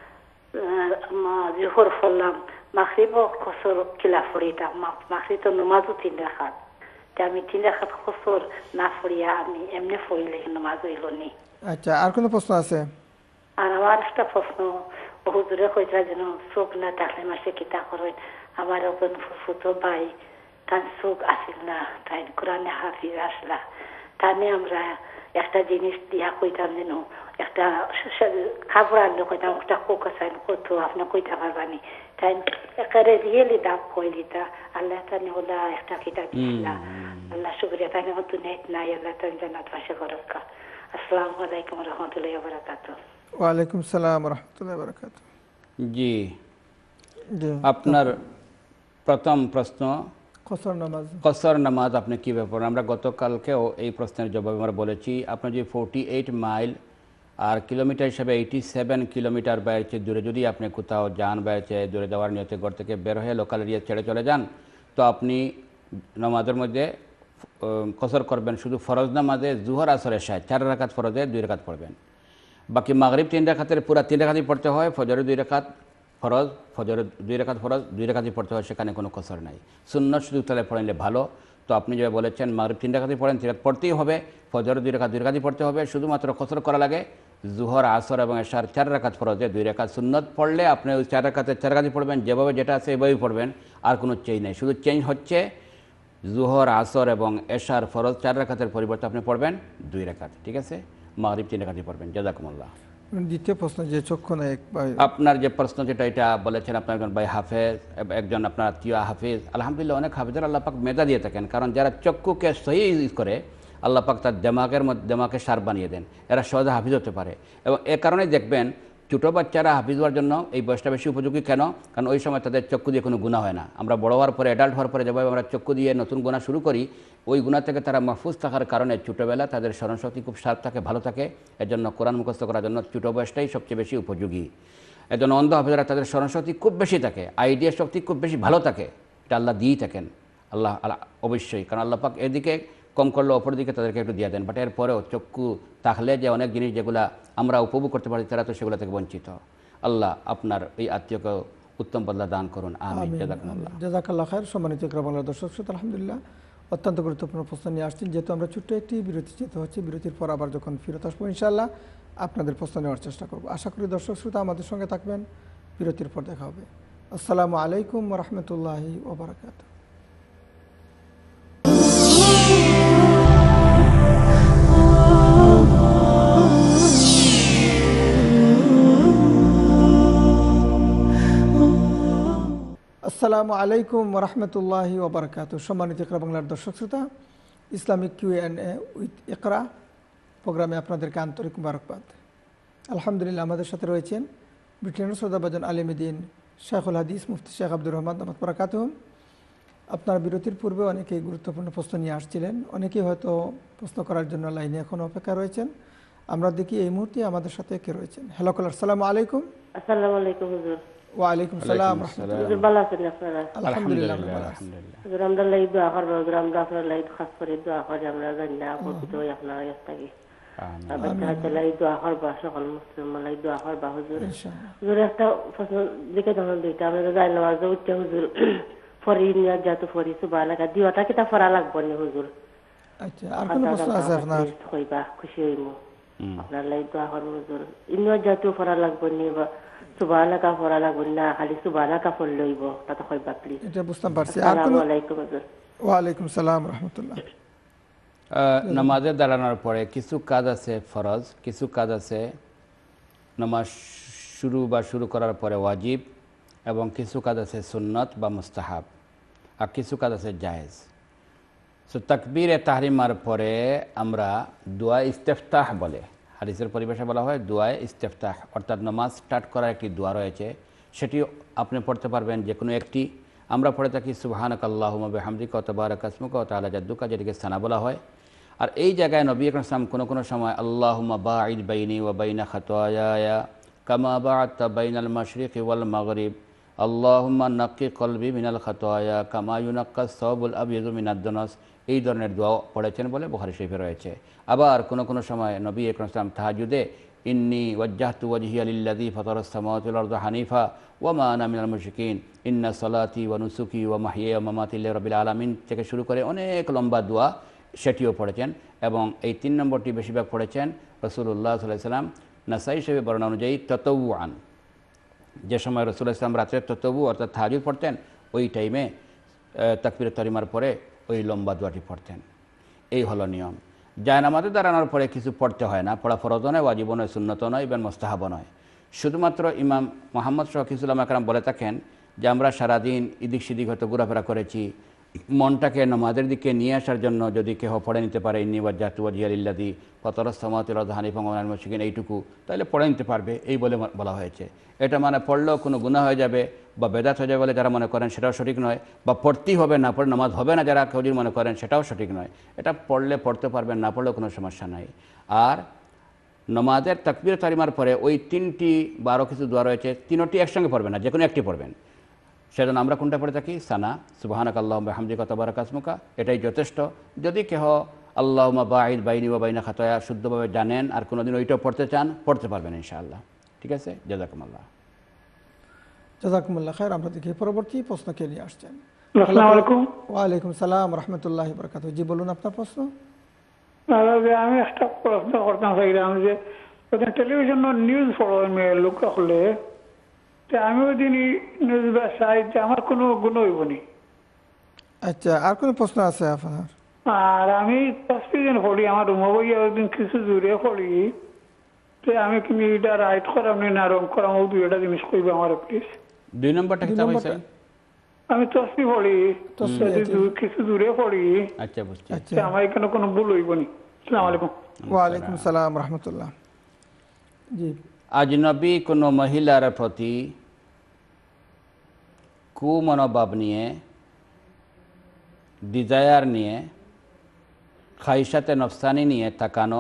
জোহর পড়লাম, মাগরিব খসর কিলা পড়িতাম, মাগরিব তো নামাজও 3 রাকাত, আমি 3 রাকাত খসর না পড়িয়া আমি এমনি পড়িলে নামাজ হইল নি। আচ্ছা, আর কোনো প্রশ্ন আছে? আর আমার একটা প্রশ্ন, হুজুরে কইরা যেন চোখ না থাকলে মাসে কিতা করেন। আমার ওপেন ফুটো ভাই তার চোখ আসিল না, তাই কোরআনে হাফিজ আসলা, তানে আমরা একটা জিনিস দিয়া কইতাম যেন, একটা খাবার আনলে কইতাম একটা কোক আছে কত আপনি কইতে পারবানি, তাই একারে রিয়েলি দাম কইলিতা আল্লাহ তানে ওলা একটা কিতাব দিলা, আল্লাহ শুকরিয়া, তানে হতো নেট নাই, আল্লাহ তান জান্নাত বাসে করক্কা। আসসালামু আলাইকুম ওয়া রাহমাতুল্লাহি ওয়া বারাকাতুহু। ওয়ালাইকুম সালাম ওয়া রাহমাতুল্লাহি ওয়া বারাকাতুহু। জি, আপনার প্রথম প্রশ্ন, কসর নামাজ আপনি কী ব্যাপার? আমরা গতকালকেও এই প্রশ্নের জবাবে আমরা বলেছি, আপনি যদি 48 মাইল আর কিলোমিটার হিসাবে 87 কিলোমিটার বাইরে দূরে যদি আপনি কোথাও যান, বাইরে দূরে যাওয়ার নিয়তে ঘর থেকে বের হয়ে লোকাল এরিয়া ছেড়ে চলে যান, তো আপনি নামাজের মধ্যে কসর করবেন শুধু ফরজ নামাজে, জুহর আসর এশা 4 রাকাত ফরজে 2 রাকাত পড়বেন। বাকি মাগরিব 3 রাকাতের পুরা 3 রাকাতই পড়তে হয়, ফজরে 2 রাকাত ফরজ, ফজরে 2 রাকাত ফরজ 2 রাকাতই পড়তে হয়, সেখানে কোনো কসর নাই। সুন্নত শুধু তাহলে পড়াইলে ভালো, তো আপনি যে বলেছেন মাগরিব 3 রাকাতই পড়েন, 3 রাকাত পড়তেই হবে, ফজর 2 রাকাত 2 রাকাতই পড়তে হবে, শুধুমাত্র কসর করা লাগে জুহর, আসর এবং এশার 4 রাকাত ফরজে 2 রাকাত সুন্নত পড়লে আপনি ওই 4 রাকাতে 4 রাকাতই পড়বেন, যেভাবে যেটা আছে এভাবেই পড়বেন, আর কোনো চেঞ্জ নেই। শুধু চেঞ্জ হচ্ছে জুহর, আসর এবং এশার ফরজ 4 রাকাতের পরিবর্তে আপনি পড়বেন 2 রাকাত, ঠিক আছে? মাগরিব 3 রাকাতই পড়বেন। জাযাকুমুল্লাহ। দ্বিতীয় প্রশ্ন যে চক্ষু নায়ক ভাই, আপনার যে প্রশ্ন যেটা এটা বলেছেন, আপনার একজন ভাই হাফেজ, একজন আপনার আত্মীয় হাফেজ, আলহামদুলিল্লাহ অনেক হাফেজের আল্লাহ পাক মেধা দিয়ে থাকেন, কারণ যারা চক্ষুকে সহি ইউজ করে আল্লাহ পাক তার দেমাকে সার বানিয়ে দেন, এরা সহজে হাফিজ হতে পারে। এবং এ কারণেই দেখবেন ছোটো বাচ্চারা হাফিজ হওয়ার জন্য এই বয়সটা বেশি উপযোগী। কেন? কারণ ওই সময় তাদের চক্ষু দিয়ে কোনো গুনাহ হয় না। আমরা বড় হওয়ার পরে, অ্যাডাল্ট হওয়ার পরে যেভাবে আমরা চক্ষু দিয়ে নতুন গুনাহ শুরু করি, ওই গুনাহ থেকে তারা মাহফুজ থাকার কারণে ছোটোবেলা তাদের স্মরণশক্তি খুব শার্প থাকে, ভালো থাকে। এজন্য কোরআন মুখস্থ করার জন্য ছোটো বয়সটাই সবচেয়ে বেশি উপযোগী। এজন্য অন্ধ হাফিজরা তাদের স্মরণশক্তি খুব বেশি থাকে, আইডিয়া শক্তি খুব বেশি ভালো থাকে, এটা আল্লাহ দিয়েই থাকেন। আল্লাহ অবশ্যই, কারণ আল্লাহ পাক এদিকে কম করলে অপর দিকে তাদেরকে একটু দিয়ে দেন। বাট এরপরেও চক্ষু থাকলে যে অনেক জিনিস যেগুলো আমরা উপভোগ করতে পারি, তারা তো সেগুলো থেকে বঞ্চিত। আল্লাহ আপনার এই আত্মীয়কে উত্তম বদলা দান করুন, আমিন। জাযাকুমুল্লাহ। জাযাকাল্লাহ খায়ের। সম্মানিত ইকরা বাংলার দর্শক শ্রোতা, আলহামদুলিল্লাহ অত্যন্ত গুরুত্বপূর্ণ প্রশ্ন নিয়ে আসছেন। যেহেতু আমরা ছোট্ট একটি বিরতি যেতে হচ্ছে, বিরতির পর আবার যখন ফিরত আসবো ইনশাআল্লাহ আপনাদের প্রশ্ন নেওয়ার চেষ্টা করব। আশা করি দর্শক শ্রোতা আমাদের সঙ্গে থাকবেন। বিরতির পর দেখা হবে। আসসালামু আলাইকুম ওয়া রাহমাতুল্লাহি ওয়া বারাকাতুহু। আসসালামু আলাইকুম ওয়া রাহমাতুল্লাহি ওয়া বারাকাতুহু। সম্মানিত ইকরা বাংলার দর্শক শ্রোতা, ইসলামিক Q&A উইথ ইকরা প্রোগ্রামে আপনাদেরকে আন্তরিক মুবারকবাদ। আলহামদুলিল্লাহ আমাদের সাথে রয়েছেন ব্রিটেনের শ্রদ্ধাভাজন আলিম দ্বীন শেখুল হাদিস মুফতি শেখ আব্দুর রহমান দামাত বারাকাতুহুম। আপনার বিরতির পূর্বে অনেকেই গুরুত্বপূর্ণ প্রশ্ন নিয়ে আসছিলেন, অনেকেই হয়তো প্রশ্ন করার জন্য লাইনে এখন অপেক্ষা রয়েছেন। আমরা দেখি এই মুহূর্তে আমাদের সাথে কে রয়েছেন। হ্যালো কলার, আসসালামু আলাইকুম। আসসালামু আলাইকুম হুজুর। ওয়া আলাইকুম সালাম রাহমাতুল্লাহ। হুজুর ভালো আছেন আপনারা? আলহামদুলিল্লাহ। হুজুর আমরা লাইক দোয়া করব, হুজুর আমরা আপনার লাইক খাস করে দোয়া করি, আমরা জানি না উপকৃত হই আপনার কাছ থেকে। বাচ্চা লাইক দোয়া করবা, সকল মুসলিম লাইক দোয়া করবা হুজুর। হুজুর একটা প্রশ্ন দিকে ধরুন দুইটা, আমরা জানি নামাজ উঠতে হুজুর ফরি নিয়া যাতো ফরি সুবহানাকা দিওয়াটা কিটা ফরা লাগবে না হুজুর? আচ্ছা, আর কোন প্রশ্ন আছে আপনার? হইবা খুশি হইমু আপনার লাইক দোয়া করব হুজুর। ইন্না যাতো ফরা লাগবে না বা সুবহানাকা ফরা লাগবে না, খালি সুবহানাকা ফল লইব, তা হইবা প্লিজ। এটা বুঝতে পারছি। আর কোন? আসসালামু আলাইকুম হুজুর। ওয়া আলাইকুম সালাম রাহমাতুল্লাহ। নামাজে দাঁড়ানোর পরে কিছু কাজ আছে ফরজ, কিছু কাজ আছে নামাজ শুরু করার পরে ওয়াজিব, এবং কিছু কাজ আছে সুন্নত বা মুস্তাহাব, আর কিছু কাজ আছে জায়েজ। সো তাকবীরে তাহরিমার পরে আমরা দোয়া ইস্তেফতাহ বলে, হাদিসের পরিবেশে বলা হয় দোয়া ইস্তেফতাহ, অর্থাৎ নামাজ স্টার্ট করার একটি দোয়া রয়েছে, সেটি আপনি পড়তে পারবেন যে কোনো একটি। আমরা পড়ে থাকি সুবহানাকাল্লাহুম্মা বিহামদিকা ওয়া তাবারাকা ইসমুকা ওয়া তাআলা জাদ্দুকা, যেটিকে সানা বলা হয়। আর এই জায়গায় নবী আকরাম সাল্লাল্লাহু আলাইহি ওয়াসাল্লাম কোনো সময় আল্লাহুম্মা বাঈদ বাইনি ওয়া বাইনা খাতায়ায়া কামা বা'আদতা বাইনাল মাশরিকি ওয়াল মাগরিব, আল্লাহুম্মা নাক্কি কলবি মিনাল খাতায়া কামা ইউনাক্কাস সাওবুল আবইয়াদু মিনাদ দানাস, এই ধরনের দোয়া পড়েছেন বলে বুখারী শরীফে রয়েছে। আবার কোনো সময় নবী আকরাম সাল্লাল্লাহু আলাইহি ওয়াসাল্লাম তাহাজ্জুদে ইন্নী ওয়াজ্জাহতু ওয়াজহিয়া লিল্লাযী ফাতারাস সামাওয়াতি ওয়াল আরদা হানিফা ওয়া মা আনা মিনাল মুশরিকিন ইন্না সালাতি ওয়া নুসুকি ওয়া মাহইয়ায়া ওয়া মামাতি লিল্লাহি রাব্বিল আলামিন থেকে শুরু করে অনেক লম্বা দোয়া, সেটিও পড়েছেন। এবং এই 3 নম্বরটি বেশিরভাগ পড়েছেন রাসূলুল্লাহ সাল্লাল্লাহু আলাইহি ওয়াসাল্লাম নাসাই শরীফে বর্ণনা অনুযায়ী তাতাওউআন, যে সময় রাসূলুল্লাহ সাল্লাল্লাহু আলাইহি ওয়াসাল্লাম রাতে তাতাওউ অর্থাৎ তাহাজ্জুদ পড়তেন, ওই টাইমে তাকবীরে তাহরিমার পরে ওই লম্বা দোয়াটি পড়তেন। এই হলো নিয়ম। জায়নামাজে দাঁড়ানোর পরে কিছু পড়তে হয় না, পড়া ফরজ নয়, ওয়াজিব নয়, সুন্নত নয়, এবং মুস্তাহাব নয়। শুধুমাত্র ইমাম মুহাম্মদ সহ কিছু উলামা কেরাম বলে থাকেন যে আমরা সারাদিন এদিক সেদিক হয়তো ঘোরাফেরা করেছি, মনটাকে নামাজের দিকে নিয়ে আসার জন্য যদি কেহ পড়ে নিতে পারে ইন্নী ওয়াজ্জাহতু ওয়াজহিয়া লিল্লাযী ফাতারাস সামাওয়াতি ওয়াল আরদা হানিফান ওয়া মা আনা মিনাল মুশরিকিন, এইটুকু তাহলে পড়ে নিতে পারবে, এই বলে বলা হয়েছে। এটা মানে পড়লেও কোনো গুনাহ হয়ে যাবে বা বেদাত হয়ে যাবে বলে যারা মনে করেন সেটাও সঠিক নয়, বা পড়তেই হবে না পড়ে নামাজ হবে না যারা কেউ মনে করেন সেটাও সঠিক নয়। এটা পড়লে পড়তে পারবেন, না পড়লেও কোনো সমস্যা নাই। আর নামাজের তাকবীর তাহরিমার পরে ওই 3টি বা আরও কিছু দোয়া রয়েছে, 3টি একসঙ্গে পড়বেন না, যে কোনো একটি পড়বেন। সেজন্য আমরা কোনটা পড়ে থাকি? সানা, সুবহানাকাল্লাহুম্মা বিহামদিকা ওয়া তাবারাকা ইসমুকা, এটাই যথেষ্ট। যদি কেহ আল্লাহুম্মা বাঈদ বাইনি ওয়া বাইনা খাতায়া শুদ্ধভাবে জানেন আর কোনোদিন ওইটাও পড়তে চান, পড়তে পারবেন ইনশাআল্লাহ। ঠিক আছে, জাযাকুমুল্লাহ। জাযাকুমুল্লাহ খায়ের। আমরা দেখি পরবর্তী প্রশ্ন কে নিয়ে আসছেন। আসসালামু আলাইকুম। ওয়ালাইকুম সালাম রহমতুল্লাহ বরকাতুহু। জি বলুন আপনার প্রশ্ন। আমি একটা প্রশ্ন করতে চাইলাম যে টেলিভিশন নিউজ পড়ো লোক হলে আমিও দিন নিউজ চাই যে আমার কোনো গুণ হইব নি। আচ্ছা, আর কোনো প্রশ্ন আছে আপনার? আর আমি তসবিদিন পড়ি, আমার মোবাইল একদিন কিছু দূরে পড়ি, আমি কিন্তু এটা রাইট করাম না রং করাম, দুইটা জিনিস কইব আমার প্লিজ। 2 নম্বরটা কি হইছে? আমি তসবি পড়ি, কিছু দূরে পড়ি। আচ্ছা বুঝছি। আচ্ছা, আমার এখানে কোনো ভুল হইব নি। আসসালামু আলাইকুম। ওয়ালাইকুম সালাম রহমতুল্লাহ। জি, আজনবী কোনো মহিলার প্রতি কুমনোভাব নিয়ে, ডিজায়ার নিয়ে, খাইশাতে নফসানি নিয়ে তাকানো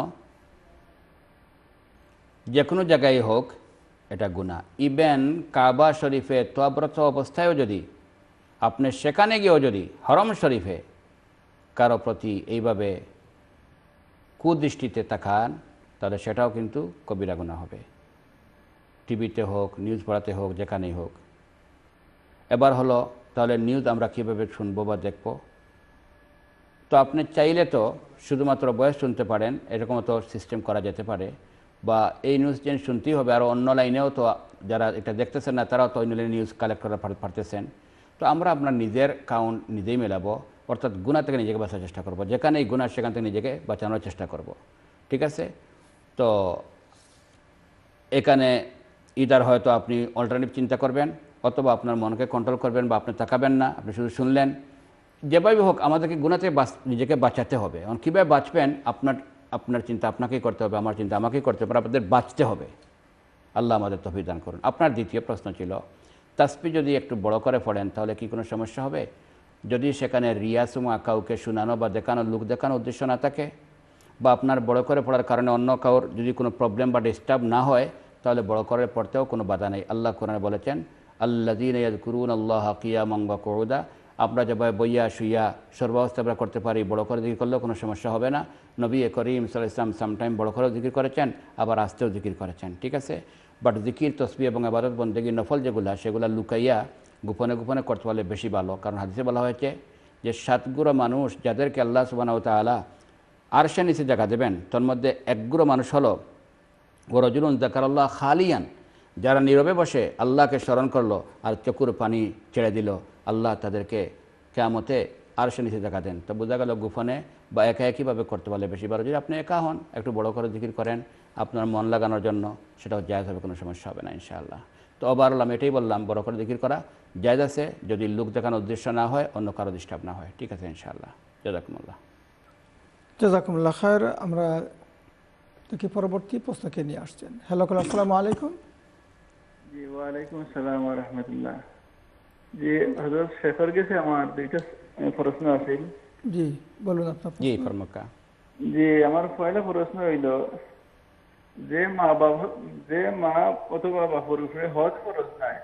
যে কোনো জায়গায় হোক এটা গুনাহ। ইভেন কাবা শরীফে তোয়াব্রত অবস্থায়ও যদি আপনি সেখানে গিয়েও যদি হরম শরীফে কারো প্রতি এইভাবে কুদৃষ্টিতে তাকান তাহলে সেটাও কিন্তু কবিরা গুনাহ হবে। টিভিতে হোক, নিউজ পড়াতে হোক, যেখানেই হোক। এবার হলো তাহলে নিউজ আমরা কীভাবে শুনবো বা দেখব? তো আপনি চাইলে তো শুধুমাত্র বয়স শুনতে পারেন, এরকম তো সিস্টেম করা যেতে পারে, বা এই নিউজ চেঞ্জ শুনতেই হবে। আর অন্য লাইনেও তো যারা এটা দেখতেছেন না তারাও তো অন্য লাইনে নিউজ কালেক্ট করা পারতেছেন। তো আমরা আপনার নিজের কাউন্ট নিজেই মেলাবো, অর্থাৎ গুনাহ থেকে নিজেকে বাঁচার চেষ্টা করব। যেখানেই গুনাহ সেখান থেকে নিজেকে বাঁচানোর চেষ্টা করব। ঠিক আছে? তো এখানে ইদার হয়তো আপনি অল্টারনেটিভ চিন্তা করবেন, অথবা আপনার মনকে কন্ট্রোল করবেন, বা আপনি তাকাবেন না, আপনি শুধু শুনলেন। যেভাবে হোক আমাদেরকে গুনাহ থেকে নিজেকে বাঁচাতে হবে। এখন কীভাবে বাঁচবেন? আপনার চিন্তা আপনাকেই করতে হবে, আমার চিন্তা আমাকেই করতে হবে, আপনাদের বাঁচতে হবে। আল্লাহ আমাদের তৌফিক দান করুন। আপনার দ্বিতীয় প্রশ্ন ছিল তাসবিহ যদি একটু বড় করে পড়েন তাহলে কি কোনো সমস্যা হবে? যদি সেখানে রিয়াসুমা কাউকে শোনানো বা দেখানো, লোক দেখানো উদ্দেশ্য না থাকে, বা আপনার বড় করে পড়ার কারণে অন্য কাউর যদি কোনো প্রবলেম বা ডিস্টার্ব না হয়, তাহলে বড় করে পড়তেও কোনো বাধা নেই। আল্লাহ কোরআনে বলেছেন আল্লাযীনা ইয়াযকুরুনাল্লাহা কিয়ামান ওয়া কুউদা। আমরা যেভাবে বইয়া শুইয়া সর্বাবস্থা আমরা করতে পারি, বড় করে জিকির করলেও কোনো সমস্যা হবে না। নবী করিম সাল্লাল্লাহু আলাইহি ওয়াসাল্লাম সামটাইম বড় করেও জিকির করেছেন, আবার আস্তেও জিকির করেছেন। ঠিক আছে? বাট জিকির, তসবিহ এবং ইবাদত বন্দেগী নফল যেগুলো, সেগুলো লুকাইয়া গোপনে গোপনে করতে পারলে বেশি ভালো। কারণ হাদিসে বলা হয়েছে যে 7 গুঁড়ো মানুষ যাদেরকে আল্লাহ সুবহানাহু ওয়া তাআলা আরশের নিচে জায়গা দেবেন, তার মধ্যে 1 গুঁড়ো মানুষ হলো ও রাজুলুন যাকারাল্লাহ খালিয়ান, যারা নীরবে বসে আল্লাহকে স্মরণ করলো আর চকুর পানি ছেড়ে দিল, আল্লাহ তাদেরকে কিয়ামতে আরশের নিচে জায়গা দেন। তো বোঝা গেল গোপনে বা একা একইভাবে করতে পারলে বেশি ভালো। যদি আপনি একা হন, একটু বড় করে জিকির করেন আপনার মন লাগানোর জন্য, সেটাও জায়েজ হবে, কোনো সমস্যা হবে না ইনশাআল্লাহ। তো ওভারঅল আমি এটাই বললাম, বড় করে জিকির করা জায়েজ আছে যদি লোক দেখানোর উদ্দেশ্য না হয়, অন্য কারো ডিস্টার্ব না হয়। ঠিক আছে ইনশাআল্লাহ। জাযাকুমুল্লাহ। জাযাকুমুল্লাহ খায়র। আমরা দেখি পরবর্তী প্রশ্নকে নিয়ে আসছেন। হ্যালো, আসসালামু আলাইকুম। জি ওয়ালাইকুম আসসালাম ওয়া রাহমাতুল্লাহ। জি হযরত শেখর গেছে, আমার দুইটা প্রশ্ন আছে। জি বলুন আপনার প্রশ্ন। জি ফরমাকা। জি আমার পয়লা প্রশ্ন হইল যে মা অথবা বাবার উপরে হজ ফরজ নাই,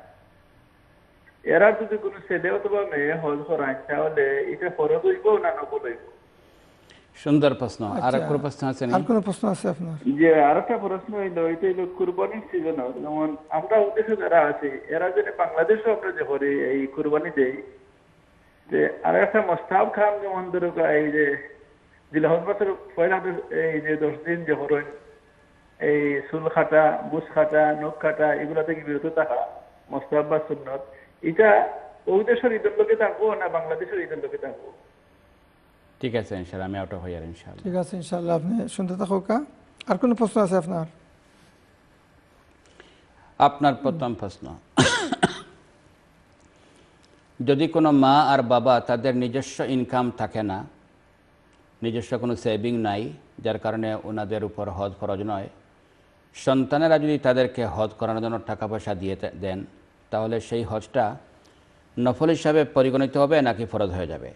এরা যদি কোনো ছেলে অথবা মেয়ে হজ করায় তাহলে এটা ফরজ হইব না নফল হইব? সুন্দর প্রশ্ন। আর কোনো প্রশ্ন আছে? আর কোনো প্রশ্ন আছে আপনার? যে আরেকটা প্রশ্ন হইল, এটা হইল কুরবানির সিজন। যেমন আমরা দেশে যারা আছি, এরা যে বাংলাদেশে আমরা যে করি এই কুরবানি দেই, যে আর একটা মোস্তাব খান, যেমন ধরো এই যে জিলহজ মাসের পয়লা এই যে 10 দিন যে করেন এই চুল কাটা, বুস কাটা, নখ কাটা, এগুলা থেকে বিরত থাকা মোস্তাব বা সুন্নত, এটা ওই দেশের ঈদের লোকে থাকবো না বাংলাদেশের ঈদের লোকে থাকবো? ঠিক আছে ইনশাআল্লাহ, আমি আউট হই আর ইনশাআল্লাহ। ঠিক আছে ইনশাআল্লাহ, আপনি শুনতে থাকুক। আর কোনো প্রশ্ন আছে আপনার? আপনার প্রথম প্রশ্ন, যদি কোনো মা আর বাবা তাদের নিজস্ব ইনকাম থাকে না, নিজস্ব কোনো সেভিং নাই, যার কারণে ওনাদের উপর হজ ফরজ নয়, সন্তানেরা যদি তাদেরকে হজ করানোর জন্য টাকা পয়সা দিয়ে দেন, তাহলে সেই হজটা নফল হিসাবে পরিগণিত হবে নাকি ফরজ হয়ে যাবে?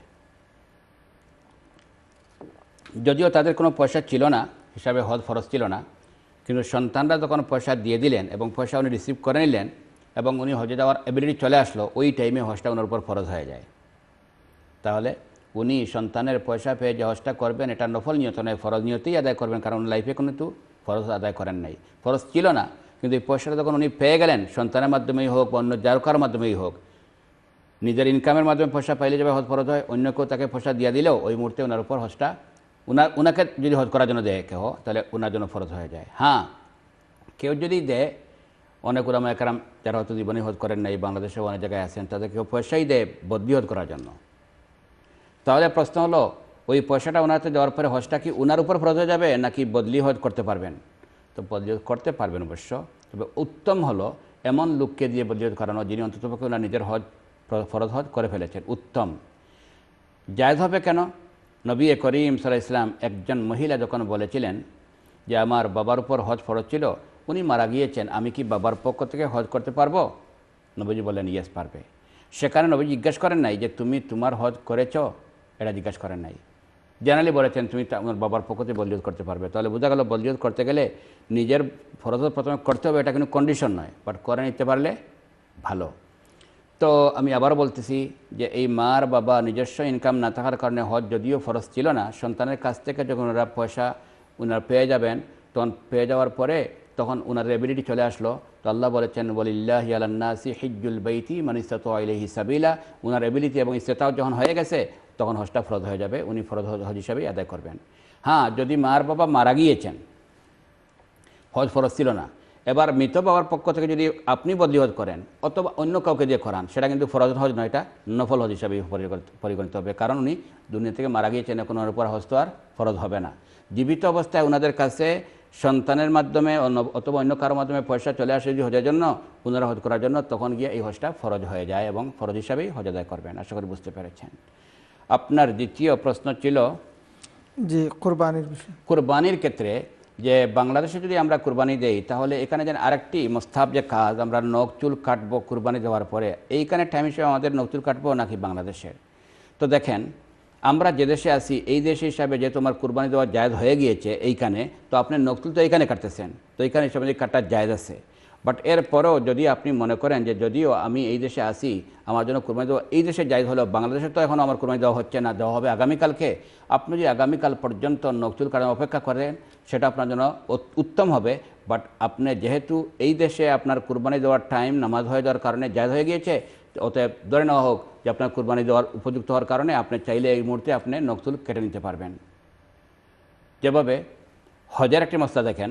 যদিও তাদের কোনো পয়সা ছিল না, হিসাবে হজ ফরজ ছিল না, কিন্তু সন্তানরা যখন পয়সা দিয়ে দিলেন এবং পয়সা উনি রিসিভ করে নিলেন এবং উনি হজে যাওয়ার এবিলিটি চলে আসলো, ওই টাইমে হজটা ওনার উপর ফরজ হয়ে যায়। তাহলে উনি সন্তানের পয়সা পেয়ে যে হজটা করবেন, এটা নফল নিয়ত নয়, ফরজ নিয়তেই আদায় করবেন। কারণ লাইফে কিন্তু ফরজ আদায় করেন নাই, ফরজ ছিল না, কিন্তু এই পয়সাটা যখন উনি পেয়ে গেলেন, সন্তানের মাধ্যমেই হোক বা অন্য যার কারোর মাধ্যমেই হোক, নিজের ইনকামের মাধ্যমে পয়সা পাইলে যাবে হজ ফরজ হয়, অন্য কেউ তাকে পয়সা দিয়ে দিলেও ওই মুহূর্তে ওনার উপর হজটা ওনাকে যদি হজ করার জন্য দেয় কেউ, তাহলে ওনার জন্য ফরজ হয়ে যায়। হ্যাঁ, কেউ যদি দেয়, অনেক উলামা একরাম যারা হয়তো জীবনে হজ করেন নাই, বাংলাদেশে অনেক জায়গায় আছেন, তাদের কেউ পয়সাই দেয় বদলি হজ করার জন্য, তাহলে প্রশ্ন হলো ওই পয়সাটা ওনাতে দেওয়ার পরে হজটা কি ওনার উপর ফরজ হয়ে যাবে নাকি বদলি হজ করতে পারবেন? তো বদলি হজ করতে পারবেন অবশ্য, তবে উত্তম হলো এমন লোককে দিয়ে বদলি হজ করানো যিনি অন্ততপক্ষে ওনার নিজের হজ ফরজ হজ করে ফেলেছেন, উত্তম। জায়েজ হবে কেন? নবী করিম সাল্লাল্লাহু আলাইহি ওয়াসাল্লাম একজন মহিলা যখন বলেছিলেন যে আমার বাবার উপর হজ ফরজ ছিল, উনি মারা গিয়েছেন, আমি কি বাবার পক্ষ থেকে হজ করতে পারবো? নবীজি বললেন ইয়েস পারবে। সেখানে নবী জিজ্ঞাসা করেন নাই যে তুমি তোমার হজ করেছো, এটা জিজ্ঞাসা করেন নাই, জেনারেলি বলেছেন তুমি তোমার বাবার পক্ষ থেকে বদলি হজ করতে পারবে। তাহলে বোঝা গেল বদলি হজ করতে গেলে নিজের ফরজ প্রথমে করতে হবে, এটা কিন্তু কন্ডিশন নয়, বাট করে নিতে পারলে ভালো। তো আমি আবারও বলতেছি যে এই মার বাবা নিজস্ব ইনকাম না থাকার কারণে হজ যদিও ফরজ ছিল না, সন্তানের কাছ থেকে যখন ওরা পয়সা ওনারা পেয়ে যাবেন, তখন পেয়ে যাওয়ার পরে তখন ওনার এবিলিটি চলে আসলো, তো আল্লাহ বলেছেন ওয়ালিল্লাহি আলান নাসি হিজ্জুল বাইতি মান ইসতাতা ইলাইহি সাবিলা। ওনার এবিলিটি এবং ইসতাতাও যখন হয়ে গেছে তখন হজটা ফরজ হয়ে যাবে, উনি ফরজ হজ হিসাবেই আদায় করবেন। হ্যাঁ, যদি মার বাবা মারা গিয়েছেন, হজ ফরজ ছিল না, এবার মৃত বাবার পক্ষ থেকে যদি আপনি বদলি হজ করেন অথবা অন্য কাউকে দিয়ে করান, সেটা কিন্তু ফরজ হজ নয়, এটা নফল হজ হিসাবে পরিগণিত হবে, কারণ উনি দুনিয়া থেকে মারা গিয়েছেন, এখন ওনার উপর হজ তো আর ফরজ হবে না। জীবিত অবস্থায় ওনাদের কাছে সন্তানের মাধ্যমে অথবা অন্য কারোর মাধ্যমে পয়সা চলে আসে যদি হজের জন্য, পুনরায় হজ করার জন্য, তখন গিয়ে এই হজটা ফরজ হয়ে যায় এবং ফরজ হিসাবেই হজ আদায় করবেন। আশা করি বুঝতে পেরেছেন। আপনার দ্বিতীয় প্রশ্ন ছিল জি কুরবানির বিষয়। কুরবানির ক্ষেত্রে যে বাংলাদেশে যদি আমরা কুরবানি দেই, তাহলে এখানে যেন আরেকটি মোস্তাহাব যে কাজ, আমরা নখ চুল কাটবো কুরবানি দেওয়ার পরে, এইখানে টাইম হিসেবে আমাদের নখ চুল কাটবো নাকি বাংলাদেশের? তো দেখেন, আমরা যে দেশে আছি এই দেশ হিসাবে যেহেতু আমার কুরবানি দেওয়া জায়েজ হয়ে গিয়েছে এইখানে, তো আপনি নখ চুল তো এইখানে কাটতেছেন, তো এইখানে হিসাবে কাটার জায়েজ আছে। বাট এরপরেও যদি আপনি মনে করেন যে যদিও আমি এই দেশে আসি, আমার জন্য কুরবানি দেওয়া এই দেশে জায়েজ হলো, বাংলাদেশে তো এখনও আমার কুরবানি দেওয়া হচ্ছে না, দেওয়া হবে আগামীকালকে, আপনি যদি আগামীকাল পর্যন্ত নখ চুল কাটার অপেক্ষা করেন, সেটা আপনার জন্য উত্তম হবে। বাট আপনি যেহেতু এই দেশে আপনার কুরবানি দেওয়ার টাইম নামাজ হয়ে যাওয়ার কারণে জায়েজ হয়ে গিয়েছে, অতএব ধরে নেওয়া হোক যে আপনার কুরবানি দেওয়ার উপযুক্ত হওয়ার কারণে আপনি চাইলে এই মুহূর্তে আপনি নখ চুল কেটে নিতে পারবেন। যেভাবে হজের একটি মসলা দেখেন,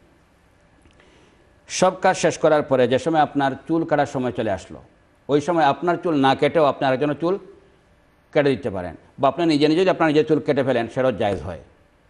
সব কাজ শেষ করার পরে যে সময় আপনার চুল কাটার সময় চলে আসলো, ওই সময় আপনার চুল না কেটেও আপনি আরেকজনের চুল কেটে দিতে পারেন, বা আপনি নিজে নিজে যদি আপনার নিজের চুল কেটে ফেলেন, সেটাও জায়েজ হয়,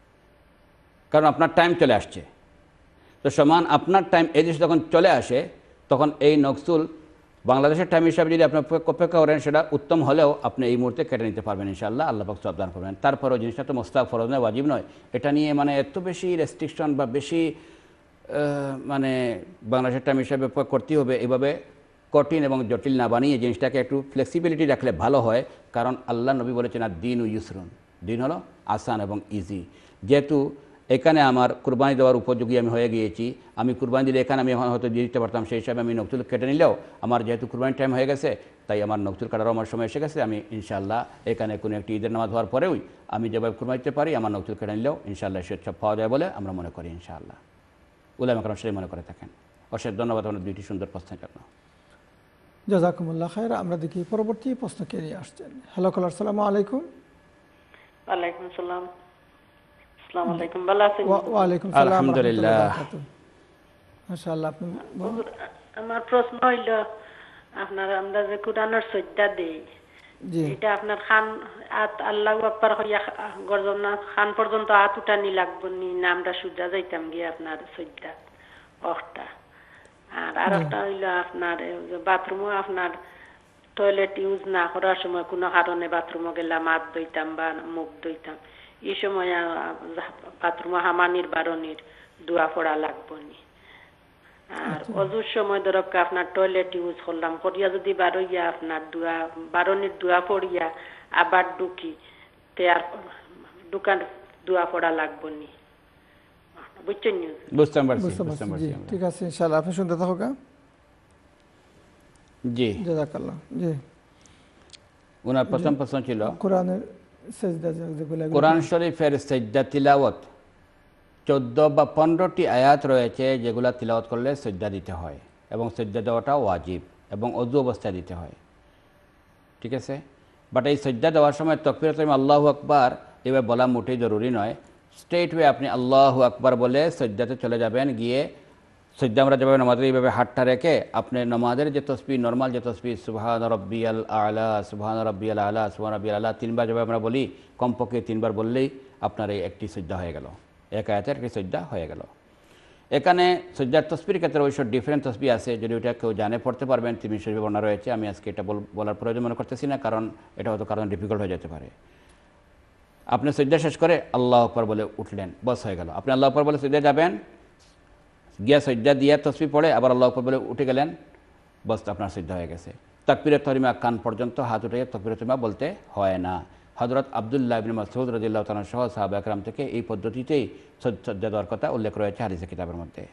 কারণ আপনার টাইম চলে আসছে। তো সমান আপনার টাইম এই দেশে যখন চলে আসে, তখন এই নখ চুল বাংলাদেশের টাইম হিসাবে যদি আপনি অপেক্ষা করেন, সেটা উত্তম হলেও আপনি এই মুহূর্তে কেটে নিতে পারবেন ইনশাআল্লাহ, আল্লাহ পাক সওয়াব দান করবেন। তারপরেও জিনিসটা তো মোস্তাহাব, ফরজ নয়, ওয়াজিব নয়। এটা নিয়ে মানে এত বেশি রেস্ট্রিকশন বা বেশি মানে বাংলাদেশের টাইম হিসাবে করতেই হবে, এভাবে কঠিন এবং জটিল না বানিয়ে জিনিসটাকে একটু ফ্লেক্সিবিলিটি রাখলে ভালো হয়। কারণ আল্লাহ নবী বলেছেন আর দিন ও ইউসরুন, দিন হলো আসান এবং ইজি। যেহেতু এখানে আমার কুরবানি দেওয়ার উপযোগী আমি হয়ে গিয়েছি, আমি কুরবানি দিলে এখানে আমি হয়তো দিয়ে দিতে পারতাম, সেই হিসাবে আমি নখচুল কেটে নিলেও আমার যেহেতু কুরবানির টাইম হয়ে গেছে, তাই আমার নখচুল কাটারও আমার সময় এসে গেছে, আমি ইনশাআল্লাহ এখানে কোনো একটি ঈদের নামাজ হওয়ার পরেই আমি যেভাবে কুরবানি দিতে পারি, আমার নখচুল কেটে নিলেও ইনশাআল্লাহ সে সব পাওয়া যায় বলে আমরা মনে করি ইনশাআল্লাহ। উলামা কেরাম সেটাই মনে করে থাকেন। অশেষ ধন্যবাদ আপনার দুইটি সুন্দর প্রশ্নের জন্য। জাযাকুমুল্লাহ খায়র। আমরা দেখি পরবর্তী প্রশ্ন কে নিয়ে আসছেন। হ্যালো কলার, আসসালামু আলাইকুম। ওয়ালাইকুম আসসালাম। আসসালামু আলাইকুম, ভালো আছেন? ওয়ালাইকুম সালাম, আলহামদুলিল্লাহ। মাশাআল্লাহ। আপনি আমার প্রশ্ন হইল, আপনার আমরা যে কুরআনের সজ্জা দেই, এটা আপনার খান আল্লাহু আকবার হইয়া গর্জন না খান পর্যন্ত হাত উঠানি লাগবো নি, না আমরা সুজা যাইতাম গিয়ে আপনার সজ্জা অখটা? আর একটা হইল আপনার বাথরুমও আপনার টয়লেট ইউজ না করার সময় কোনো কারণে বাথরুমে গেলাম হাত ধুইতাম বা মুখ ধুইতাম, এই সময় বাথরুমে হামানির বারণির দোয়া পড়া লাগবো নি? আর অজুর সময় ধরক আপনার টয়লেট ইউজ করলাম, করিয়া যদি বারইয়া আপনার দোয়া বারণির দোয়া পড়িয়া আবার ঢুকি, তে আর দোকান দোয়া পড়া লাগবো নি? বুঝছেন? বুঝতে পারছি। ঠিক আছে ইনশাআল্লাহ, আপনি শুনতে থাকুন। জি জাযাকাল্লাহ। জি, ওনার প্রথম প্রশ্ন ছিল কোরআনের সিজদা, যেগুলো কোরআন শরীফের সিজদা তিলাওয়াত 14 বা 15টি আয়াত রয়েছে যেগুলো তিলাওয়াত করলে সিজদা দিতে হয় এবং সিজদা দেওয়াটা ওয়াজিব এবং অযু অবস্থায় দিতে হয়। ঠিক আছে? বাট এই সজ্জা দেওয়ার সময় তাকবীরাতুল তাহরিমা আল্লাহু আকবার এভাবে বলা মোটেই জরুরি নয়। স্ট্রেট ওয়ে আপনি আল্লাহু আকবার বলে সজ্জাতে চলে যাবেন, গিয়ে সজ্জা আমরা যেভাবে নামাজের এইভাবে হাতটা রেখে আপনি নামাজের যে তসবিহ, নর্মাল যে তসবিহ সুবহান রাব্বিয়াল আলা, সুবহান রাব্বিয়াল আলা, সুবহান রাব্বিয়াল আলা 3 বার যেভাবে আমরা বলি, কমপক্ষে 3 বার বললেই আপনার এই একটি সজ্জা হয়ে গেল, এক আয়াতের একটি সজ্জা হয়ে গেল। এখানে সজ্জার তসবির ক্ষেত্রে অবশ্য ডিফারেন্ট তসবিহ আছে, যদি ওটা কেউ জানে পড়তে পারবেন, তিরমিজি শরীফে বর্ণনা রয়েছে। আমি আজকে এটা বলার প্রয়োজন মনে করতেছি না, কারণ এটা হয়তো কারণ ডিফিকাল্ট হয়ে যেতে পারে। আপনি সজ্জা শেষ করে আল্লাহ আকবার বলে উঠলেন, বস হয়ে গেল। আপনি আল্লাহ আকবার বলে সজ্জা যাবেন, গিয়া সজ্জা দিয়ে তসবিহ পড়ে আবার আল্লাহ আকবার বলে উঠে গেলেন, বস আপনার সজ্জা হয়ে গেছে। তাকবীরাতুত তাহরিমা কান পর্যন্ত হাত উঠে তাকবীরাতুত তাহরিমা বলতে হয় না। হযরত আব্দুল্লাহ ইবনে মাসউদ রাদিয়াল্লাহু তাআলা সহ সাহাবা একরাম থেকে এই পদ্ধতিতেই সজ্জা দেওয়ার কথা উল্লেখ রয়েছে হাদিসের কিতাবের মধ্যে।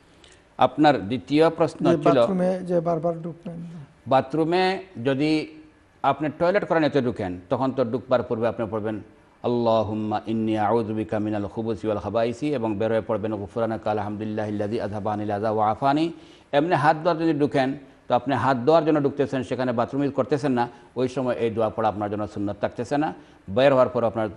আপনার দ্বিতীয় প্রশ্ন ছিল বাথরুমে যে বারবার ঢুকবেন, বাথরুমে যদি আপনি টয়লেট করার নিয়তে ঢুকেন, তখন তো ঢুকবার পূর্বে আপনি পড়বেন আল্লাহুম্মা ইন্নী আউযু বিকা মিনাল খুবুসি ওয়াল খাবাইসি, এবং বের হয়ে পড়বেন গুফরানাকা আলহামদুলিল্লাহিল্লাযী আযহাবা আনিল আযা ওয়া আফানি। এমনি হাত ধোয়ার যদি ঢুকেন, তো আপনি হাত ধোয়ার জন্য ঢুকতেছেন, সেখানে বাথরুম ইউজ করতেছেন না, ওই সময় এই দোয়া পড়া আপনার জন্য সুন্নত থাকতেছে না। বের হওয়ার পর আপনার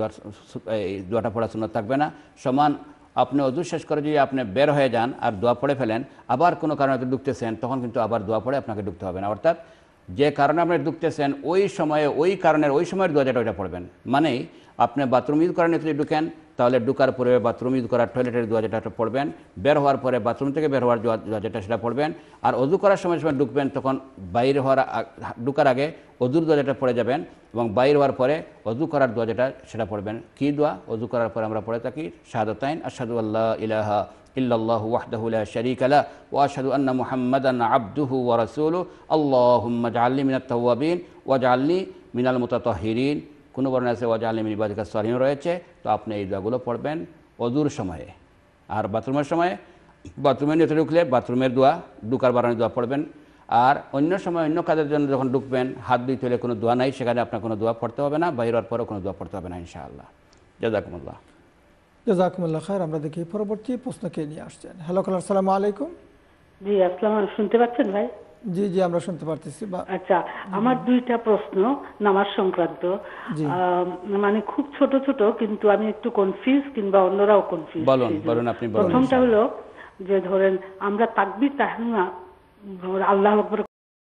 এই দোয়াটা পড়া সুন্নত থাকবে না। সমান আপনি ওযু শেষ করে যদি আপনি বের হয়ে যান আর দোয়া পড়ে ফেলেন, আবার কোনো কারণে ঢুকতেছেন, তখন কিন্তু আবার দোয়া পড়ে আপনাকে ঢুকতে হবে না। অর্থাৎ যে কারণে আপনি ঢুকতেছেন ওই সময়ে ওই কারণের ওই সময়ের দোয়া যেটা ওইটা পড়বেন। মানে আপনি বাথরুম ইউজ করার নিয়তে যদি ঢুকেন, তাহলে ঢুকার পরে বাথরুম ইউজ করার টয়লেটের দোয়া যেটা পড়বেন, বের হওয়ার পরে বাথরুম থেকে বের হওয়ার দোয়া যেটা সেটা পড়বেন। আর অজু করার সময় ঢুকবেন, তখন বাইরে হওয়ার ঢুকার আগে অজুর দোয়া যেটা পড়ে যাবেন, এবং বাইরে হওয়ার পরে অজু করার দোয়া যেটা সেটা পড়বেন। কী দোয়া? অজু করার পরে আমরা পড়ে থাকি শাহাদাতাইন, আশহাদু আল্লা ইলাহা ইল্লাল্লাহু ওয়াহদাহু লা শারীকা লাহু ওয়া আশহাদু আন্না মুহাম্মাদান আবদুহু ওয়া রাসূলুহু আল্লাহুম্মা জাআলনি মিনাত তাওয়াবিন ওয়া জাআলনি মিনাল মুতাতাহহিরিন। কোনো বর্ণনা আছে ওয়াজআলনি মিন ইবাদিকাস সালিহিন রয়েছে। তো আপনি এই দোয়াগুলো পড়বেন অজুর সময়ে। আর বাথরুমের সময় বাথরুমের নিয়তে ঢুকলে বাথরুমের দোয়া, ঢুকার বারানের দোয়া পড়বেন। আর অন্য সময় অন্য কাজের জন্য যখন ঢুকবেন, হাত ধুইতে হলে কোনো দোয়া নাই, সেখানে আপনার কোনো দোয়া পড়তে হবে না, বাইরে হওয়ার পরেও কোনো দোয়া পড়তে হবে না ইনশাআল্লাহ। জাযাকুমুল্লাহ। জাযাকুমুল্লাহ খায়র। আমরা দেখি পরবর্তী প্রশ্নকে নিয়ে আসছেন। হ্যালো কলার, আসসালামু আলাইকুম। জি আসসালামু আলাইকুম, শুনতে পাচ্ছেন ভাই? জি জি আমরা শুনতে পারতেছি। আচ্ছা, আমার দুইটা প্রশ্ন নামাজ সংক্রান্ত, মানে খুব ছোট ছোট, কিন্তু আমি একটু কনফিউজ, কিংবা অন্যরাও কনফিউজ। বলুন আপনি বলুন। প্রথমটা হলো যে ধরেন আমরা তাকবীর তাহরিমা আল্লাহু আকবার